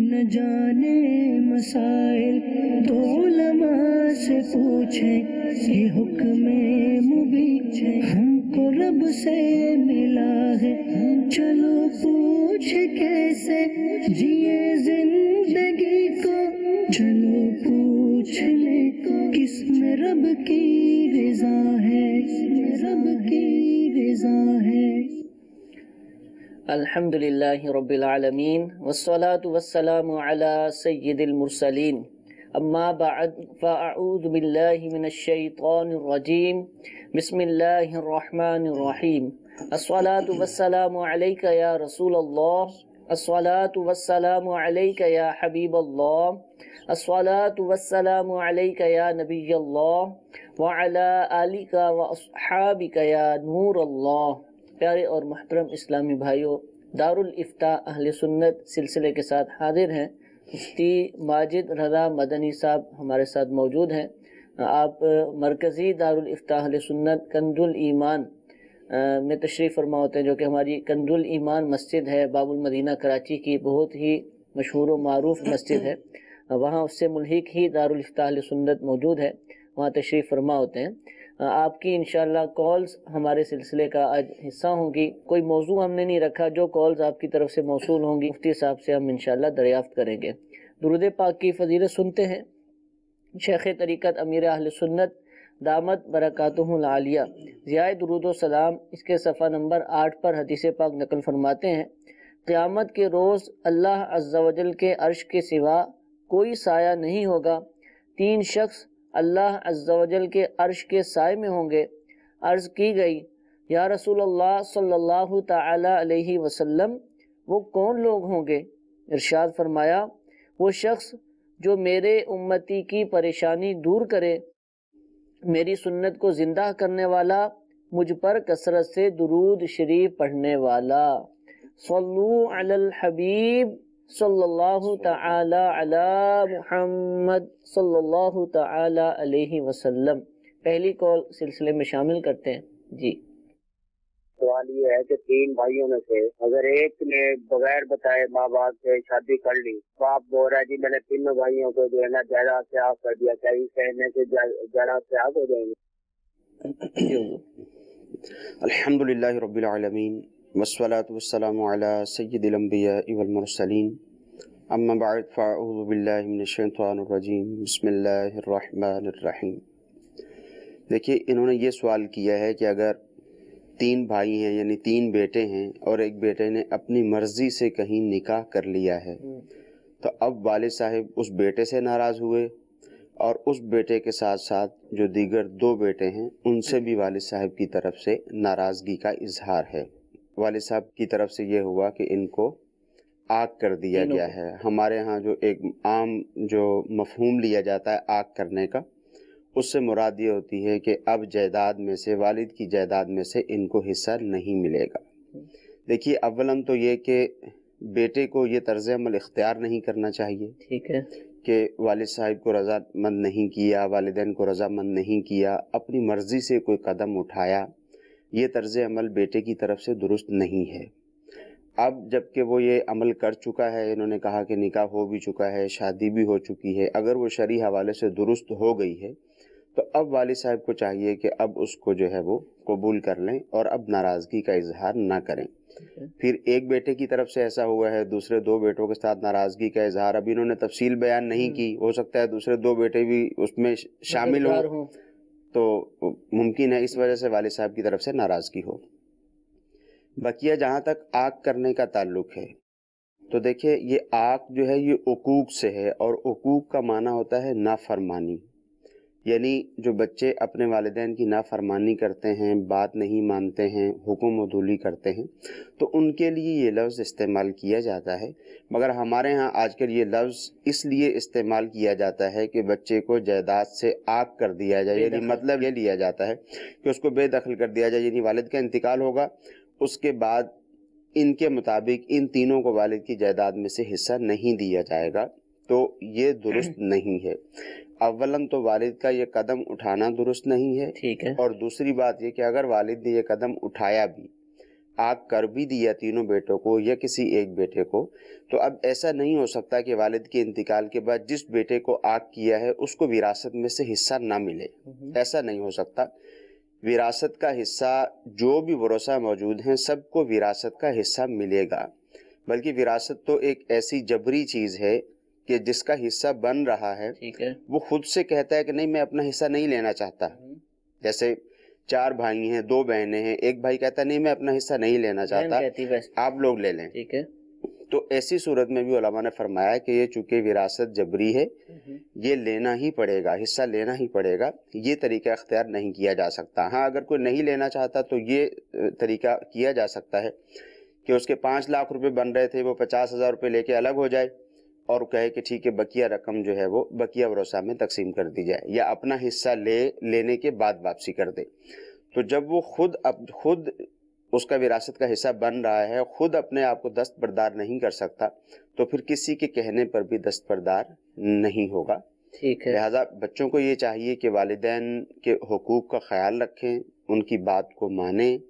نہ جانے مسائل تو علماء سے پوچھیں، یہ حکم مبین ہم کو رب سے ملا ہے، چلو پوچھ کیسے جیے زندگی کو، چلو پوچھ لے کس میں رب کی رضا ہے، رب کی رضا ہے۔ الحمدللہ رب العالمین والصلاة والسلام علی سید المرسلین، اما بعد فاعوذ باللہ من الشیطان الرجیم، بسم اللہ الرحمن الرحیم۔ الصلاة والسلام علیک یا رسول اللہ، الصلاة والسلام علیک یا حبیب اللہ، الصلاة والسلام علیک یا نبی اللہ وعلی آلک واصحابک یا نور اللہ۔ پیارے اور محترم اسلامی بھائیوں، دارالافتاء اہل سنت سلسلے کے ساتھ حاضر ہیں مفتی ماجد رضا مدنی صاحب ہمارے ساتھ موجود ہیں۔ آپ مرکزی دارالافتاء اہل سنت کنز الایمان میں تشریف فرما ہوتے ہیں، جو کہ ہماری کنز الایمان مسجد ہے، باب المدینہ کراچی کی بہت ہی مشہور و معروف مسجد ہے، وہاں اس سے ملحق ہی دارالافتاء اہل سنت موجود ہے، وہاں تشریف فرما ہوتے ہیں۔ آپ کی انشاءاللہ کالز ہمارے سلسلے کا آج حصہ ہوں گی۔ کوئی موضوع ہم نے نہیں رکھا، جو کالز آپ کی طرف سے موصول ہوں گی مفتی صاحب سے ہم انشاءاللہ دریافت کریں گے۔ درود پاک کی فضیلت سنتے ہیں۔ شیخ طریقت امیر اہل سنت دامت برکاتہ العالیہ ضیاء درود و سلام اس کے صفحہ نمبر 8 پر حدیث پاک نقل فرماتے ہیں، قیامت کے روز اللہ عز و جل کے عرش کے سوا کوئی سایہ نہیں ہوگا، 3 شخص اللہ عز و جل کے عرش کے سائے میں ہوں گے۔ عرض کی گئی، یا رسول اللہ صلی اللہ تعالی علیہ وسلم وہ کون لوگ ہوں گے؟ ارشاد فرمایا، وہ شخص جو میرے امتی کی پریشانی دور کرے، میری سنت کو زندہ کرنے والا، مجھ پر کثرت سے درود شریف پڑھنے والا۔ صلو علی الحبیب صلی اللہ تعالی علی محمد صلی اللہ تعالی علیہ وسلم۔ پہلی کال سلسلے میں شامل کرتے ہیں جی۔ سوال یہ ہے کہ 3 بھائیوں میں سے اگر ایک نے بغیر بتائے ماں باپ سے شادی کر لی، باپ بول رہا ہے جی میں نے 3 بھائیوں کو جو ہے نا جائیداد سے آف کر دیا، کیا اس کہنے سے جائیداد سے آف ہو جائیں گے؟ الحمدللہ رب العالمین والصلاة والسلام علی سید الانبیاء والمرسلین، اما بعد فاعوذ باللہ من الشیطان الرجیم، بسم اللہ الرحمن الرحیم۔ دیکھیے انہوں نے یہ سوال کیا ہے کہ اگر 3 بھائی ہیں یعنی 3 بیٹے ہیں اور ایک بیٹے نے اپنی مرضی سے کہیں نکاح کر لیا ہے، تو اب والد صاحب اس بیٹے سے ناراض ہوئے اور اس بیٹے کے ساتھ ساتھ جو دیگر 2 بیٹے ہیں ان سے بھی والد صاحب کی طرف سے ناراضگی کا اظہار ہے۔ والد صاحب کی طرف سے یہ ہوا کہ ان کو آگ کر دیا گیا ہے۔ ہمارے ہاں جو ایک عام جو مفہوم لیا جاتا ہے آگ کرنے کا، اس سے مراد یہ ہوتی ہے کہ اب جائیداد میں سے، والد کی جائیداد میں سے ان کو حصہ نہیں ملے گا۔ دیکھیے اولاً تو یہ کہ بیٹے کو یہ طرز عمل اختیار نہیں کرنا چاہیے، ٹھیک ہے، کہ والد صاحب کو رضا مند نہیں کیا، والدین کو رضا مند نہیں کیا، اپنی مرضی سے کوئی قدم اٹھایا، یہ طرز عمل بیٹے کی طرف سے درست نہیں ہے۔ اب جب کہ وہ یہ عمل کر چکا ہے، انہوں نے کہا کہ نکاح ہو بھی چکا ہے، شادی بھی ہو چکی ہے، اگر وہ شرعی حوالے سے درست ہو گئی ہے تو اب والد صاحب کو چاہیے کہ اب اس کو جو ہے وہ قبول کر لیں اور اب ناراضگی کا اظہار نہ کریں۔ پھر ایک بیٹے کی طرف سے ایسا ہوا ہے، دوسرے 2 بیٹوں کے ساتھ ناراضگی کا اظہار، اب انہوں نے تفصیل بیان نہیں کی، ہو سکتا ہے دوسرے 2 بیٹے بھی اس میں شامل ہوں، تو ممکن ہے اس وجہ سے والد صاحب کی طرف سے ناراضگی ہو۔ بقیہ جہاں تک آگ کرنے کا تعلق ہے تو دیکھیں یہ آگ جو ہے یہ عقوق سے ہے، اور عقوق کا معنی ہوتا ہے نافرمانی، یعنی جو بچے اپنے والدین کی نافرمانی کرتے ہیں، بات نہیں مانتے ہیں، حکم عدولی کرتے ہیں، تو ان کے لیے یہ لفظ استعمال کیا جاتا ہے۔ مگر ہمارے ہاں آج کل یہ لفظ اس لیے استعمال کیا جاتا ہے کہ بچے کو جائیداد سے آگ کر دیا جائے، یعنی مطلب یہ لیا جاتا ہے کہ اس کو بے دخل کر دیا جائے، یعنی والد کا انتقال ہوگا، اس کے بعد ان کے مطابق ان تینوں کو والد کی جائیداد میں سے حصہ نہیں دیا جائے گا، تو یہ درست نہیں ہے۔ اولاً تو والد کا یہ قدم اٹھانا درست نہیں ہے، ٹھیک ہے، اور دوسری بات یہ کہ اگر والد نے یہ قدم اٹھایا بھی، आग कर भी दिया तीनों बेटों को या किसी एक बेटे को, तो अब ऐसा नहीं हो सकता कि वालिद के इंतकाल के बाद जिस बेटे को आग किया है उसको विरासत में से हिस्सा ना मिले। ऐसा नहीं हो सकता। विरासत का हिस्सा जो भी वरोसा मौजूद हैं सबको विरासत का हिस्सा मिलेगा। बल्कि विरासत तो एक ऐसी जबरी चीज है कि जिसका हिस्सा बन रहा है वो खुद से कहता है कि नहीं मैं अपना हिस्सा नहीं लेना चाहता। जैसे 4 भाई हैं, 2 बहनें हैं, एक भाई कहता है नहीं मैं अपना हिस्सा नहीं लेना चाहता, आप लोग ले लें। ठीक है। तो ऐसी सूरत में भी उलमा ने फरमाया कि ये चूंकि विरासत जबरी है, ये लेना ही पड़ेगा, हिस्सा लेना ही पड़ेगा, ये तरीका इख्तियार नहीं किया जा सकता। हाँ, अगर कोई नहीं लेना चाहता तो ये तरीका किया जा सकता है कि उसके 5 लाख रुपए बन रहे थे, वो 50,000 रुपये लेके अलग हो जाए और कहे कि ठीक है बकिया रकम जो है वो बकिया वरोसा में तकसीम कर दी जाए, या अपना हिस्सा लेने के बाद वापसी कर दे। तो जब वो खुद उसका विरासत का हिस्सा बन रहा है, खुद अपने आप को दस्तबरदार नहीं कर सकता, तो फिर किसी के कहने पर भी दस्तबरदार नहीं होगा। ठीक है। लिहाजा बच्चों को ये चाहिए कि वालिदैन के हुकूक का ख्याल रखें, उनकी बात को मानें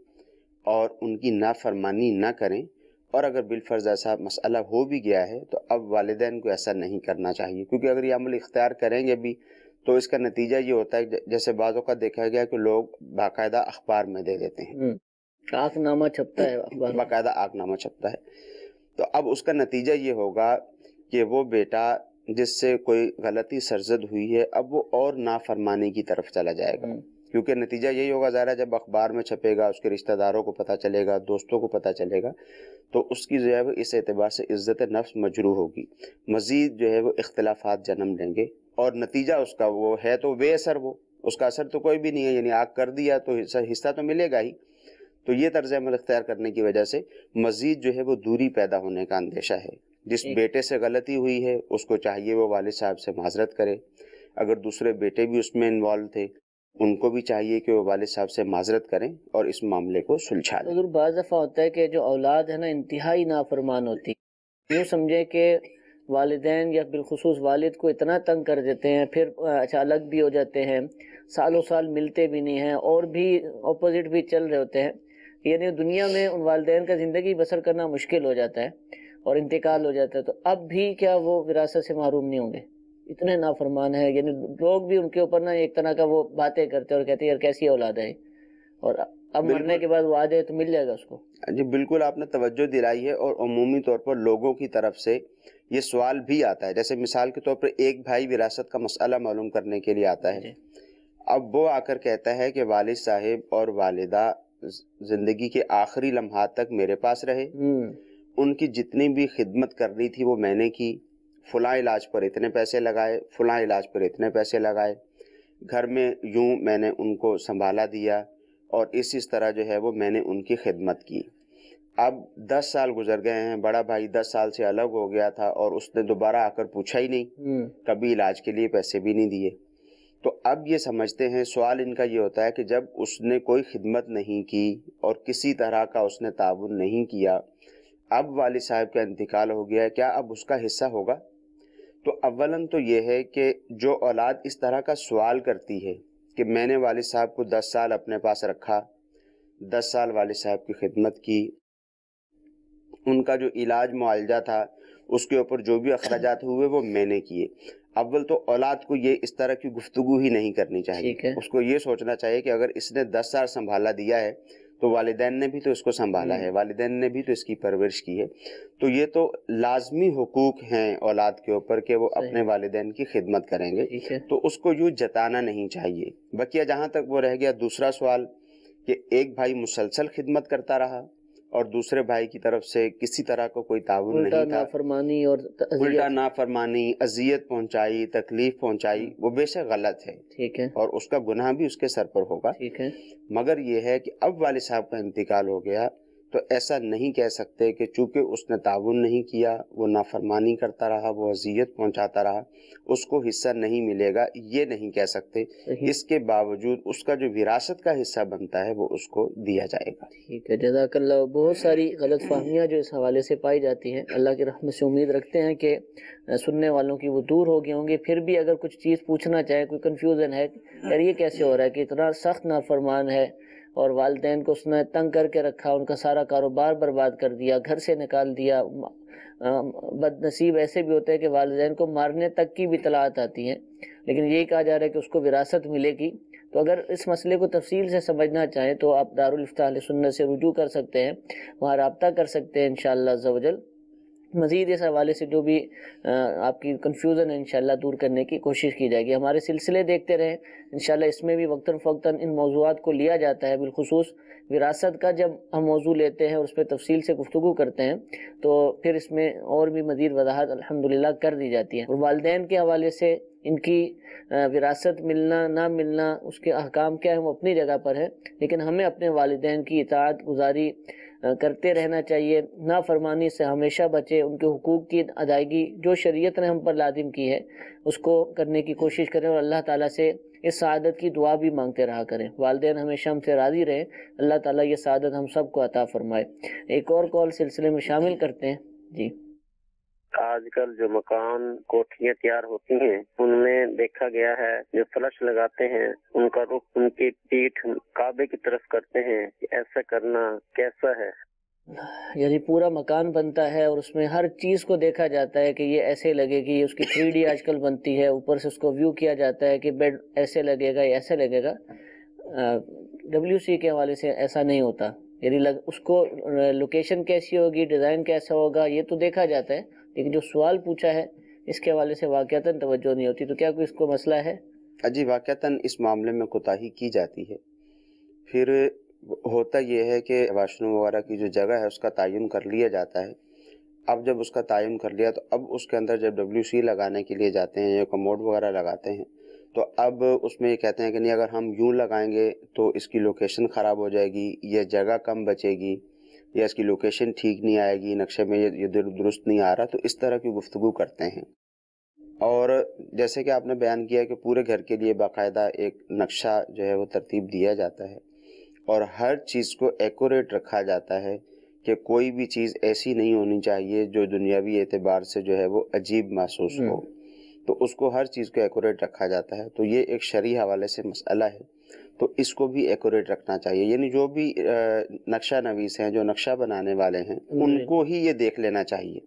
और उनकी नाफरमानी ना करें। और अगर बिलफर्ज ऐसा मसला हो भी गया है तो अब वालिदैन को ऐसा नहीं करना चाहिए, क्योंकि अगर ये अमल इख्तियार करेंगे भी तो इसका नतीजा ये होता है, जैसे बाज़ों का देखा गया कि लोग बाकायदा अखबार में दे देते हैं, आखनामा छपता है, अखबार बाकायदा आखनामा छपता है। तो अब उसका नतीजा ये होगा कि वो बेटा जिससे कोई गलती सरजद हुई है अब वो और नाफरमानी की तरफ चला जाएगा, क्योंकि नतीजा यही होगा ज़ाहिर है जब अखबार में छपेगा, उसके रिश्तेदारों को पता चलेगा, दोस्तों को पता चलेगा, तो उसकी जो है वो इस एतबार से इज्जत नफ्स मजरू होगी, मज़ीद जो है वो इख्तिलाफात जन्म लेंगे और नतीजा उसका वो है तो बेअसर, वो उसका असर तो कोई भी नहीं है, यानी आग कर दिया तो हिस्सा तो मिलेगा ही। तो ये तर्ज अमल इख्तियार करने की वजह से मज़ीद जो है वो दूरी पैदा होने का अंदेशा है। जिस बेटे से गलती हुई है उसको चाहिए वो वालिद साहब से माजरत करे, अगर दूसरे बेटे भी उसमें इन्वॉल्व थे उनको भी चाहिए कि वो वालिद साहब से माजरत करें और इस मामले को सुलझा दें। तो बाज़ दफ़ा होता है कि जो औलाद है ना इंतहाई नाफरमान होती, यूँ समझे कि वालिदैन या बिलखुसूस वालिद को इतना तंग कर देते हैं, फिर अच्छा अलग भी हो जाते हैं, सालों साल मिलते भी नहीं हैं और भी अपोजिट भी चल रहे होते हैं, यानी दुनिया में उन वालिदैन का ज़िंदगी बसर करना मुश्किल हो जाता है और इंतकाल हो जाता है। तो अब भी क्या वो विरासत से महरूम नहीं होंगे? इतने नाफरमान है, यानी लोग भी उनके ऊपर ना एक तरह का वो बातें करते हैं और कहते हैं यार कैसी औलाद है, और अब मरने के बाद वो आ जाए तो मिल जाएगा उसको। जी बिल्कुल, आपने तवज्जो दिलाई है। और अमूमी तौर पर लोगों की तरफ से ये सवाल भी आता है, जैसे मिसाल के तौर पर एक भाई विरासत का मसला मालूम करने के लिए आता है, अब वो आकर कहता है कि वालिद साहिब और वालिदा जिंदगी के आखिरी लम्हात तक मेरे पास रहे, उनकी जितनी भी खिदमत करनी थी वो मैंने की, फलां इलाज पर इतने पैसे लगाए, फलां इलाज पर इतने पैसे लगाए, घर में यूं मैंने उनको संभाला दिया और इस तरह जो है वो मैंने उनकी खिदमत की। अब 10 साल गुजर गए हैं, बड़ा भाई 10 साल से अलग हो गया था और उसने दोबारा आकर पूछा ही नहीं, कभी इलाज के लिए पैसे भी नहीं दिए। तो अब ये समझते हैं, सवाल इनका ये होता है कि जब उसने कोई खिदमत नहीं की और किसी तरह का उसने ताउन नहीं किया, अब वालिद साहब का इंतकाल हो गया है, क्या अब उसका हिस्सा होगा? तो अव्वलन तो ये है कि जो औलाद इस तरह का सवाल करती है कि मैंने वालिद साहब को 10 साल अपने पास रखा, 10 साल वालिद साहब की खिदमत की, उनका जो इलाज मुआलजा था उसके ऊपर जो भी अखराजात हुए वो मैंने किए। अव्वल तो औलाद को ये इस तरह की गुफ्तगू ही नहीं करनी चाहिए, उसको ये सोचना चाहिए कि अगर इसने 10 साल संभाला दिया है तो वालिदैन ने भी तो इसको संभाला है, वालिदैन ने भी तो इसकी परवरिश की है। तो ये तो लाजमी हुकूक हैं औलाद के ऊपर कि वो अपने वालिदैन की खिदमत करेंगे, तो उसको यूँ जताना नहीं चाहिए। बकिया जहाँ तक वो रह गया दूसरा सवाल कि एक भाई मुसलसल खिदमत करता रहा और दूसरे भाई की तरफ से किसी तरह का कोई ताउन नहीं था, नाफरमानी और उल्टा नाफरमानी, अजियत पहुंचाई, तकलीफ पहुंचाई, वो बेशक गलत है, ठीक है, और उसका गुनाह भी उसके सर पर होगा, ठीक है। मगर ये है कि अब वालिद साहब का इंतकाल हो गया तो ऐसा नहीं कह सकते कि चूंकि उसने ताउन नहीं किया, वो नाफरमानी करता रहा, वो अजियत पहुंचाता रहा, उसको हिस्सा नहीं मिलेगा, ये नहीं कह सकते। इसके बावजूद उसका जो विरासत का हिस्सा बनता है वो उसको दिया जाएगा। ठीक है, जज़ाकल्लाह। बहुत सारी गलत फहमियाँ जो इस हवाले से पाई जाती हैं, अल्लाह की रहमत से उम्मीद रखते हैं कि सुनने वालों की वो दूर हो गए होंगे। फिर भी अगर कुछ चीज़ पूछना चाहे, कोई कन्फ्यूज़न है यार ये कैसे हो रहा है कि इतना सख्त नाफरमान है اور والدین کو اس نے تنگ کر کے رکھا، ان کا سارا کاروبار برباد کر دیا، گھر سے نکال دیا۔ بد نصیب ایسے بھی ہوتے ہیں کہ والدین کو مارنے تک کی بھی اطلاعات آتی ہیں، لیکن یہی کہا جا رہا ہے کہ اس کو وراثت ملے گی۔ تو اگر اس مسئلے کو تفصیل سے سمجھنا چاہیں تو آپ دارالفتاح اہل سنت سے رجوع کر سکتے ہیں، وہاں رابطہ کر سکتے ہیں انشاءاللہ عز و جل۔ مزید اس حوالے سے جو بھی آپ کی کنفیوژن ہے انشاءاللہ دور کرنے کی کوشش کی جائے گی۔ ہمارے سلسلے دیکھتے رہیں، انشاءاللہ اس میں بھی وقتاً فوقتاً ان موضوعات کو لیا جاتا ہے، بالخصوص وراثت کا جب ہم موضوع لیتے ہیں اور اس پہ تفصیل سے گفتگو کرتے ہیں تو پھر اس میں اور بھی مزید وضاحت الحمدللہ کر دی جاتی ہے۔ اور والدین کے حوالے سے ان کی وراثت ملنا نہ ملنا، اس کے احکام کیا ہیں وہ اپنی جگہ پر ہے، لیکن ہمیں اپنے والدین کی اطاعت گزاری کرتے رہنا چاہیے، نافرمانی سے ہمیشہ بچے، ان کے حقوق کی ادائیگی جو شریعت نے ہم پر لازم کی ہے اس کو کرنے کی کوشش کریں، اور اللہ تعالیٰ سے اس سعادت کی دعا بھی مانگتے رہا کریں۔ والدین ہمیشہ ہم سے راضی رہیں، اللہ تعالیٰ یہ سعادت ہم سب کو عطا فرمائے۔ ایک اور کال سلسلے میں شامل کرتے ہیں۔ جی، آج کل جو مکان کوٹھیاں تیار ہوتی ہیں ان میں دیکھا گیا ہے جو فلش لگاتے ہیں ان کا رخ ان کی پیٹھ کعبے کی طرف کرتے ہیں، ایسا کرنا کیسا ہے؟ یعنی پورا مکان بنتا ہے اور اس میں ہر چیز کو دیکھا جاتا ہے کہ یہ ایسے لگے گی، اس کی 3D آج کل بنتی ہے، اوپر سے اس کو ویو کیا جاتا ہے کہ بیڈ ایسے لگے گا یا ایسے لگے گا۔ WC کے حوالے سے ایسا نہیں ہوتا، یعنی اس کو لوکیشن کیسی ہوگی، ڈیزائن کیسا ہوگا یہ تو دیکھا جاتا ہے، لیکن جو سوال پوچھا ہے اس کے حوالے سے واقعتاً توجہ نہیں ہوتی۔ تو کیا کوئی اس کو مسئلہ ہے؟ جی، واقعتاً اس معاملے میں کوتاہی کی جاتی ہے۔ پھر ہوتا یہ ہے کہ واش روم وغیرہ کی جو جگہ ہے اس کا تعین کر لیا جاتا ہے۔ اب جب اس کا تعین کر لیا تو اب اس کے اندر جب WC لگانے کے لیے جاتے ہیں یا کموڈ وغیرہ لگاتے ہیں تو اب اس میں یہ کہتے ہیں کہ نہیں، اگر ہم یوں لگائیں گے تو اس کی لوکیشن خراب ہو جائے گی، یا جگہ کم بچے گی، یا اس کی لوکیشن ٹھیک نہیں آئے گی، نقشے میں یہ درست نہیں آ رہا، تو اس طرح کی گفتگو کرتے ہیں۔ اور جیسے کہ آپ نے بیان کیا کہ پورے گھر کے لیے باقاعدہ ایک نقشہ جو ہے وہ ترتیب دیا جاتا ہے اور ہر چیز کو ایکوریٹ رکھا جاتا ہے کہ کوئی بھی چیز ایسی نہیں ہونی چاہیے جو دنیاوی اعتبار سے جو ہے وہ عجیب محسوس ہو، تو اس کو ہر چیز کو ایکوریٹ رکھا جاتا ہے۔ تو یہ ایک شرعی حوالے سے مسئلہ ہے، تو اس کو بھی ایکوریٹ رکھنا چاہیے، یعنی جو بھی نقشہ نویس ہیں، جو نقشہ بنانے والے ہیں، ان کو ہی یہ دیکھ لینا چاہیے۔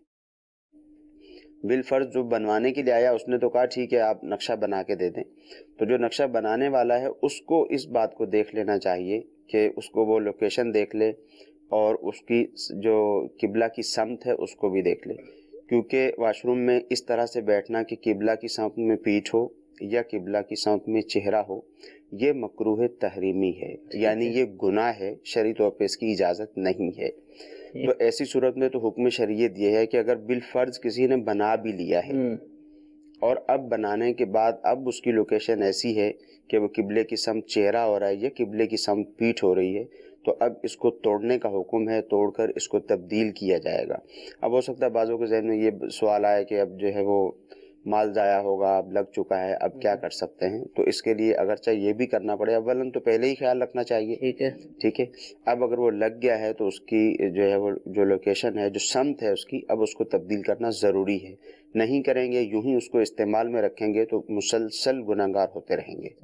بالفرض جو بنوانے کے لیے آیا اس نے تو کہا ٹھیک ہے آپ نقشہ بنا کے دے دیں، تو جو نقشہ بنانے والا ہے اس کو اس بات کو دیکھ لینا چاہیے کہ اس کو وہ لوکیشن دیکھ لے اور اس کی جو قبلہ کی سمت ہے اس کو بھی دیکھ لے، کیونکہ واش روم میں اس طرح سے بیٹھنا کہ قبلہ کی سمت میں پیٹھ ہو یا قبلہ کی سمت میں چہرہ ہو، یہ مکروہ تحریمی ہے، یعنی یہ گناہ ہے، شرعی طور پہ اس کی اجازت نہیں ہے۔ تو ایسی صورت میں تو حکم شریعت یہ ہے کہ اگر بالفرض کسی نے بنا بھی لیا ہے اور اب بنانے کے بعد اب اس کی لوکیشن ایسی ہے کہ وہ قبلے کی سمت چہرہ ہو رہا ہے یا قبلے کی سمت پیٹھ ہو رہی ہے، تو اب اس کو توڑنے کا حکم ہے، توڑ کر اس کو تبدیل کیا جائے گا۔ اب ہو سکتا ہے بعضوں کے ذہن میں یہ سوال آئے کہ اب جو ہے وہ مال ضائع ہوگا، اب لگ چکا ہے، اب کیا کر سکتے ہیں؟ تو اس کے لیے اگرچہ یہ بھی کرنا پڑے، اولاً تو پہلے ہی خیال رکھنا چاہیے، ٹھیک ہے۔ اب اگر وہ لگ گیا ہے تو اس کی جو ہے وہ جو لوکیشن ہے، جو سمت ہے اس کی، اب اس کو تبدیل کرنا ضروری ہے۔ نہیں کریں گے، یوں ہی اس کو استعمال میں رکھیں گے تو مسلسل گناہگار ہوتے رہیں گے۔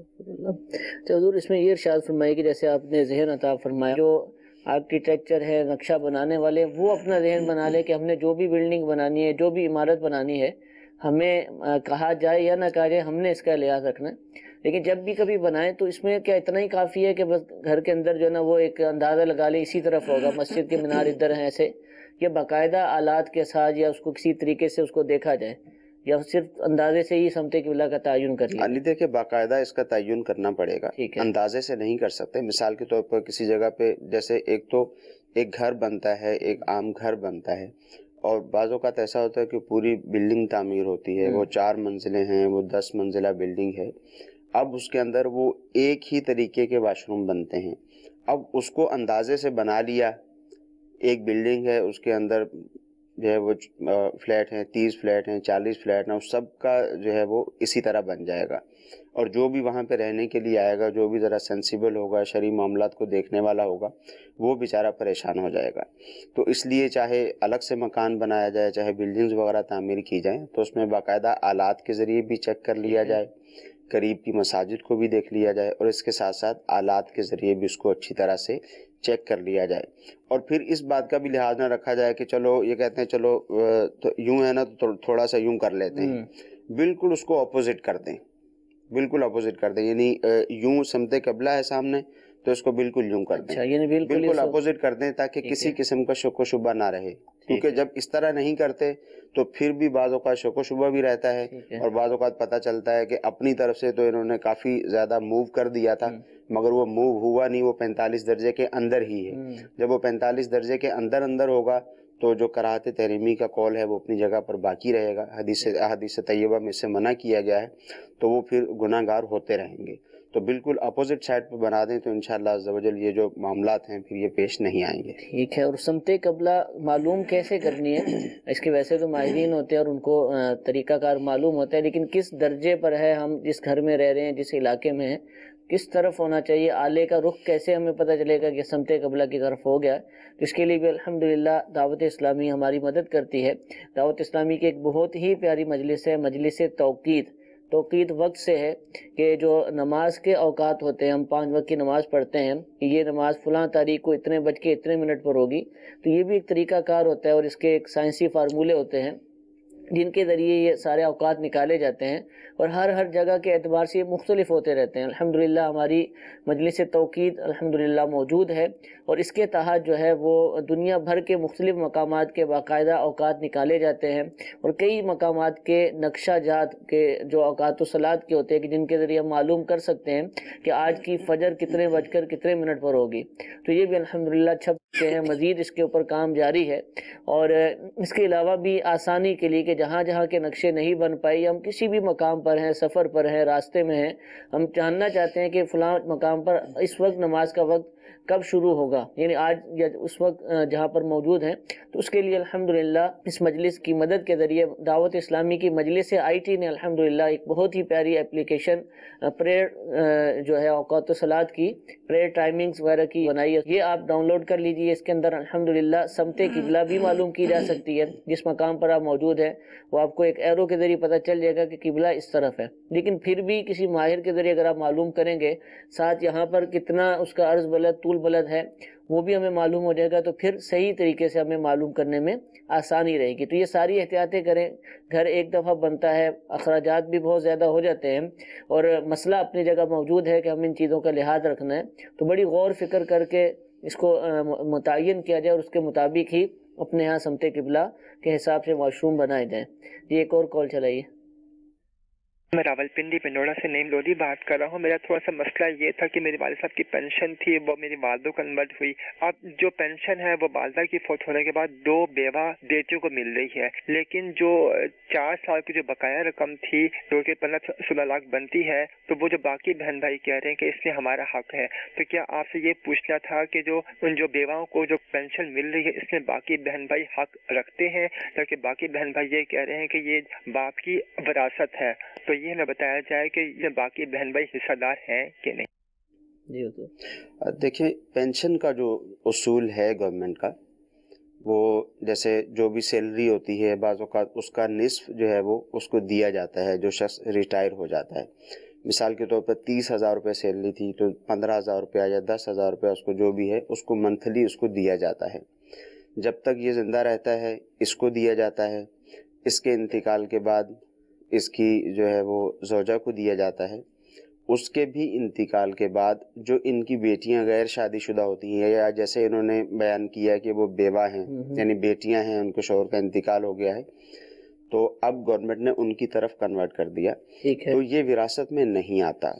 تو حضور اس میں یہ ارشاد فرمائے کہ جیسے آپ نے ذہن عطا فرمایا، جو آرکیٹیکچر ہے، نقشہ بنانے والے، وہ اپنا ذہن بنا لے کہ ہم نے جو بھی بلڈنگ بنانی ہے، جو بھی عمارت بنانی ہے، ہمیں کہا جائے یا نہ کہا جائے ہم نے اس کا لحاظ رکھنا ہے۔ لیکن جب بھی کبھی بنائیں تو اس میں کیا اتنا ہی کافی ہے کہ بس گھر کے اندر جو ہے نا وہ ایک اندازہ لگا لے اسی طرف ہوگا، مسجد کے مینار ادھر ہیں ایسے، یا باقاعدہ آلات کے ساتھ یا اس کو کسی طریقے سے اس کو دیکھا جائے، یا صرف اندازے سے ہی سمت قبلہ کا تعین کر لیا؟ علی دیکھیں باقاعدہ اس کا تعین کرنا پڑے گا، اندازے سے نہیں کر سکتے۔ مثال کے طور پر کسی جگہ پہ جیسے ایک تو ایک گھر بنتا ہے، ایک عام گھر بنتا ہے، اور بعض اوقات ایسا ہوتا ہے کہ پوری بلڈنگ تعمیر ہوتی ہے، وہ 4 منزلیں ہیں، وہ 10 منزلہ بلڈنگ ہے، اب اس کے اندر وہ ایک ہی طریقے کے واش روم بنتے ہیں۔ اب اس کو اندازے سے بنا لیا، ایک بلڈنگ ہے اس کے اندر جو ہے وہ فلیٹ ہیں، 30 فلیٹ ہیں، 40 فلیٹ ہیں، اس سب کا جو ہے وہ اسی طرح بن جائے گا، اور جو بھی وہاں پہ رہنے کے لیے آئے گا، جو بھی ذرا سینسیبل ہوگا، شرعی معاملات کو دیکھنے والا ہوگا، وہ بیچارہ پریشان ہو جائے گا۔ تو اس لیے چاہے الگ سے مکان بنایا جائے، چاہے بلڈنگز وغیرہ تعمیر کی جائیں، تو اس میں باقاعدہ آلات کے ذریعے بھی چیک کر لیا جائے قریب کی مساجد کو بھی دیکھ لیا جائے اور اس کے ساتھ ساتھ آلات کے ذریعے بھی اس کو اچھی طرح سے چیک کر لیا جائے، اور پھر اس بات کا بھی لحاظ نہ رکھا جائے کہ چلو یہ کہتے ہیں چلو تو یوں ہے نا تو تھوڑا سا یوں کر لیتے ہیں، بالکل اس کو اپوزٹ کر دیں، بالکل اپوزٹ کر دیں، یعنی یوں سمت قبلہ ہے سامنے تو اس کو بالکل یوں کر دیں، یعنی بالکل اپوزٹ کر دیں تاکہ کسی قسم کا شک و شبہ نہ رہے، کیونکہ جب اس طرح نہیں کرتے تو پھر بھی بعض اوقات شک و شبہ بھی رہتا ہے، اور بعض اوقات پتہ چلتا ہے کہ اپنی طرف سے تو انہوں نے کافی زیادہ موو کر دیا تھا مگر وہ موو ہوا نہیں، وہ 45 درجے کے اندر ہی ہے۔ جب وہ 45 درجے کے اندر ہوگا تو جو کراہت تحریمی کا قول ہے وہ اپنی جگہ پر باقی رہے گا، حدیث طیبہ میں سے منع کیا گیا ہے، تو وہ پھر گناہ گار ہوتے رہیں گے۔ تو بالکل اپوزٹ سائڈ پہ بنا دیں تو انشاءاللہ عز و جل یہ جو معاملات ہیں پھر یہ پیش نہیں آئیں گے۔ ٹھیک ہے، اور سمت قبلہ معلوم کیسے کرنی ہے؟ اس کے ویسے تو ماہرین ہوتے ہیں اور ان کو طریقہ کار معلوم ہوتا ہے، لیکن کس درجے پر ہے، ہم جس گھر میں رہ رہے ہیں، جس علاقے میں ہیں، کس طرف ہونا چاہیے، آلے کا رخ کیسے ہمیں پتہ چلے گا کہ سمت قبلہ کی طرف ہو گیا؟ تو اس کے لیے بھی الحمدللہ دعوت اسلامی ہماری مدد کرتی ہے۔ دعوت اسلامی کی ایک بہت ہی پیاری مجلس ہے، مجلس توقید وقت سے ہے کہ جو نماز کے اوقات ہوتے ہیں، ہم 5 وقت کی نماز پڑھتے ہیں کہ یہ نماز فلاں تاریخ کو اتنے بج کے اتنے منٹ پر ہوگی، تو یہ بھی ایک طریقہ کار ہوتا ہے اور اس کے ایک سائنسی فارمولے ہوتے ہیں جن کے ذریعے یہ سارے اوقات نکالے جاتے ہیں، اور ہر جگہ کے اعتبار سے یہ مختلف ہوتے رہتے ہیں۔ الحمدللہ ہماری مجلس توقید الحمدللہ موجود ہے، اور اس کے تحت جو ہے وہ دنیا بھر کے مختلف مقامات کے باقاعدہ اوقات نکالے جاتے ہیں، اور کئی مقامات کے نقشہ جات کے جو اوقات الصلاۃ کے ہوتے ہیں کہ جن کے ذریعے ہم معلوم کر سکتے ہیں کہ آج کی فجر کتنے بج کر کتنے منٹ پر ہوگی، تو یہ بھی الحمدللہ چھپ چکے ہیں۔ مزید اس کے اوپر کام جاری ہے، اور اس کے علاوہ بھی آسانی کے لیے کہ جہاں کے نقشے نہیں بن پائی، ہم کسی بھی مقام پر ہیں، سفر پر ہیں، راستے میں ہیں، ہم جاننا چاہتے ہیں کہ فلاں مقام پر اس وقت نماز کا وقت کب شروع ہوگا، یعنی آج یا اس وقت جہاں پر موجود ہیں، تو اس کے لیے الحمدللہ اس مجلس کی مدد کے ذریعے دعوت اسلامی کی مجلس IT نے الحمدللہ ایک بہت ہی پیاری اپلیکیشن پریئر جو ہے اوقات الصلاۃ کی پریئر ٹائمنگز وغیرہ کی بنائی ہے، یہ آپ ڈاؤن لوڈ کر لیجئے۔ اس کے اندر الحمدللہ سمت قبلہ بھی معلوم کی جا سکتی ہے، جس مقام پر آپ موجود ہیں وہ آپ کو ایک ایرو کے ذریعے پتہ چل جائے گا کہ قبلہ اس طرف ہے، لیکن پھر بھی کسی ماہر کے ذریعے اگر آپ معلوم کریں گے، ساتھ یہاں پر کتنا اس کا عرض بلد طول بلد ہے وہ بھی ہمیں معلوم ہو جائے گا، تو پھر صحیح طریقے سے ہمیں معلوم کرنے میں آسانی رہے گی۔ تو یہ ساری احتیاطیں کریں، گھر ایک دفعہ بنتا ہے، اخراجات بھی بہت زیادہ ہو جاتے ہیں، اور مسئلہ اپنی جگہ موجود ہے کہ ہم ان چیزوں کا لحاظ رکھنا ہے، تو بڑی غور فکر کر کے اس کو متعین کیا جائے اور اس کے مطابق ہی اپنے ہاں سمت قبلہ کے حساب سے واش روم بنائے جائیں۔ جی ایک اور کال چلائیے۔ میں راولپنڈی پنڈوڑا سے نیم لودھی بات کر رہا ہوں۔ میرا تھوڑا سا مسئلہ یہ تھا کہ میرے والد صاحب کی پینشن تھی، وہ میری والدہ کو کنورٹ ہوئی۔ اب جو پینشن ہے وہ والدہ کی فوت ہونے کے بعد 2 بیوہ بیٹیوں کو مل رہی ہے، لیکن جو 4 سال کی جو بقایا رقم تھی جو کہ 15-16 لاکھ بنتی ہے، تو وہ جو باقی بہن بھائی کہہ رہے ہیں کہ اس میں ہمارا حق ہے۔ تو کیا آپ سے یہ پوچھنا تھا کہ ان جو بیواؤں کو جو پینشن مل رہی ہے اس میں باقی بہن بھائی حق رکھتے ہیں؟ تاکہ باقی بہن بھائی یہ کہہ رہے ہیں کہ یہ باپ کی وراثت ہے، تو یہ ہمیں بتایا جائے کہ یہ باقی بہن بھائی حصہ دار ہیں کہ نہیں؟ جی دیکھیں، پینشن کا جو اصول ہے گورنمنٹ کا، وہ جیسے جو بھی سیلری ہوتی ہے بعض اوقات اس کا نصف جو ہے وہ اس کو دیا جاتا ہے جو شخص ریٹائر ہو جاتا ہے۔ مثال کے طور پر 30,000 روپے سیلری تھی تو 15,000 روپیہ یا 10,000 روپیہ اس کو جو بھی ہے اس کو منتھلی اس کو دیا جاتا ہے۔ جب تک یہ زندہ رہتا ہے اس کو دیا جاتا ہے، اس کے انتقال کے بعد اس کی جو ہے وہ زوجہ کو دیا جاتا ہے، اس کے بھی انتقال کے بعد جو ان کی بیٹیاں غیر شادی شدہ ہوتی ہیں یا جیسے انہوں نے بیان کیا کہ وہ بیوہ ہیں یعنی بیٹیاں ہیں، ان کے شوہر کا انتقال ہو گیا ہے، تو اب گورنمنٹ نے ان کی طرف کنورٹ کر دیا، تو یہ وراثت میں نہیں آتا۔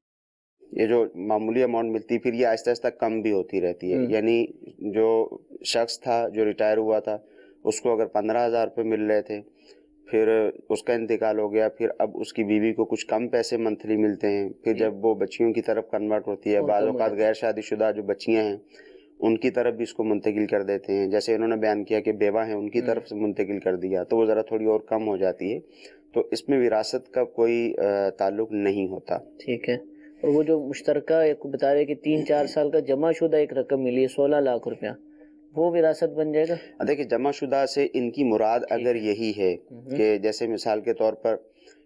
یہ جو معمولی اماؤنٹ ملتی پھر یہ آہستہ آہستہ کم بھی ہوتی رہتی ہے، یعنی جو شخص تھا جو ریٹائر ہوا تھا اس کو اگر 15,000 روپے مل رہے تھے، پھر اس کا انتقال ہو گیا، پھر اب اس کی بیوی کو کچھ کم پیسے منتھلی ملتے ہیں، پھر جب وہ بچیوں کی طرف کنورٹ ہوتی ہے، بعض اوقات غیر شادی شدہ جو بچیاں ہیں ان کی طرف بھی اس کو منتقل کر دیتے ہیں، جیسے انہوں نے بیان کیا کہ بیوہ ہیں ان کی طرف سے منتقل کر دیا تو وہ ذرا تھوڑی اور کم ہو جاتی ہے، تو اس میں وراثت کا کوئی تعلق نہیں ہوتا۔ ٹھیک ہے، اور وہ جو مشترکہ ایک بتا رہے کہ 3-4 سال کا جمع شدہ ایک رقم ملی ہے 16 لاکھ روپیہ، وہ وراثت بن جائے گا؟ دیکھیں، جمع شدہ سے ان کی مراد اگر یہی ہے کہ جیسے مثال کے طور پر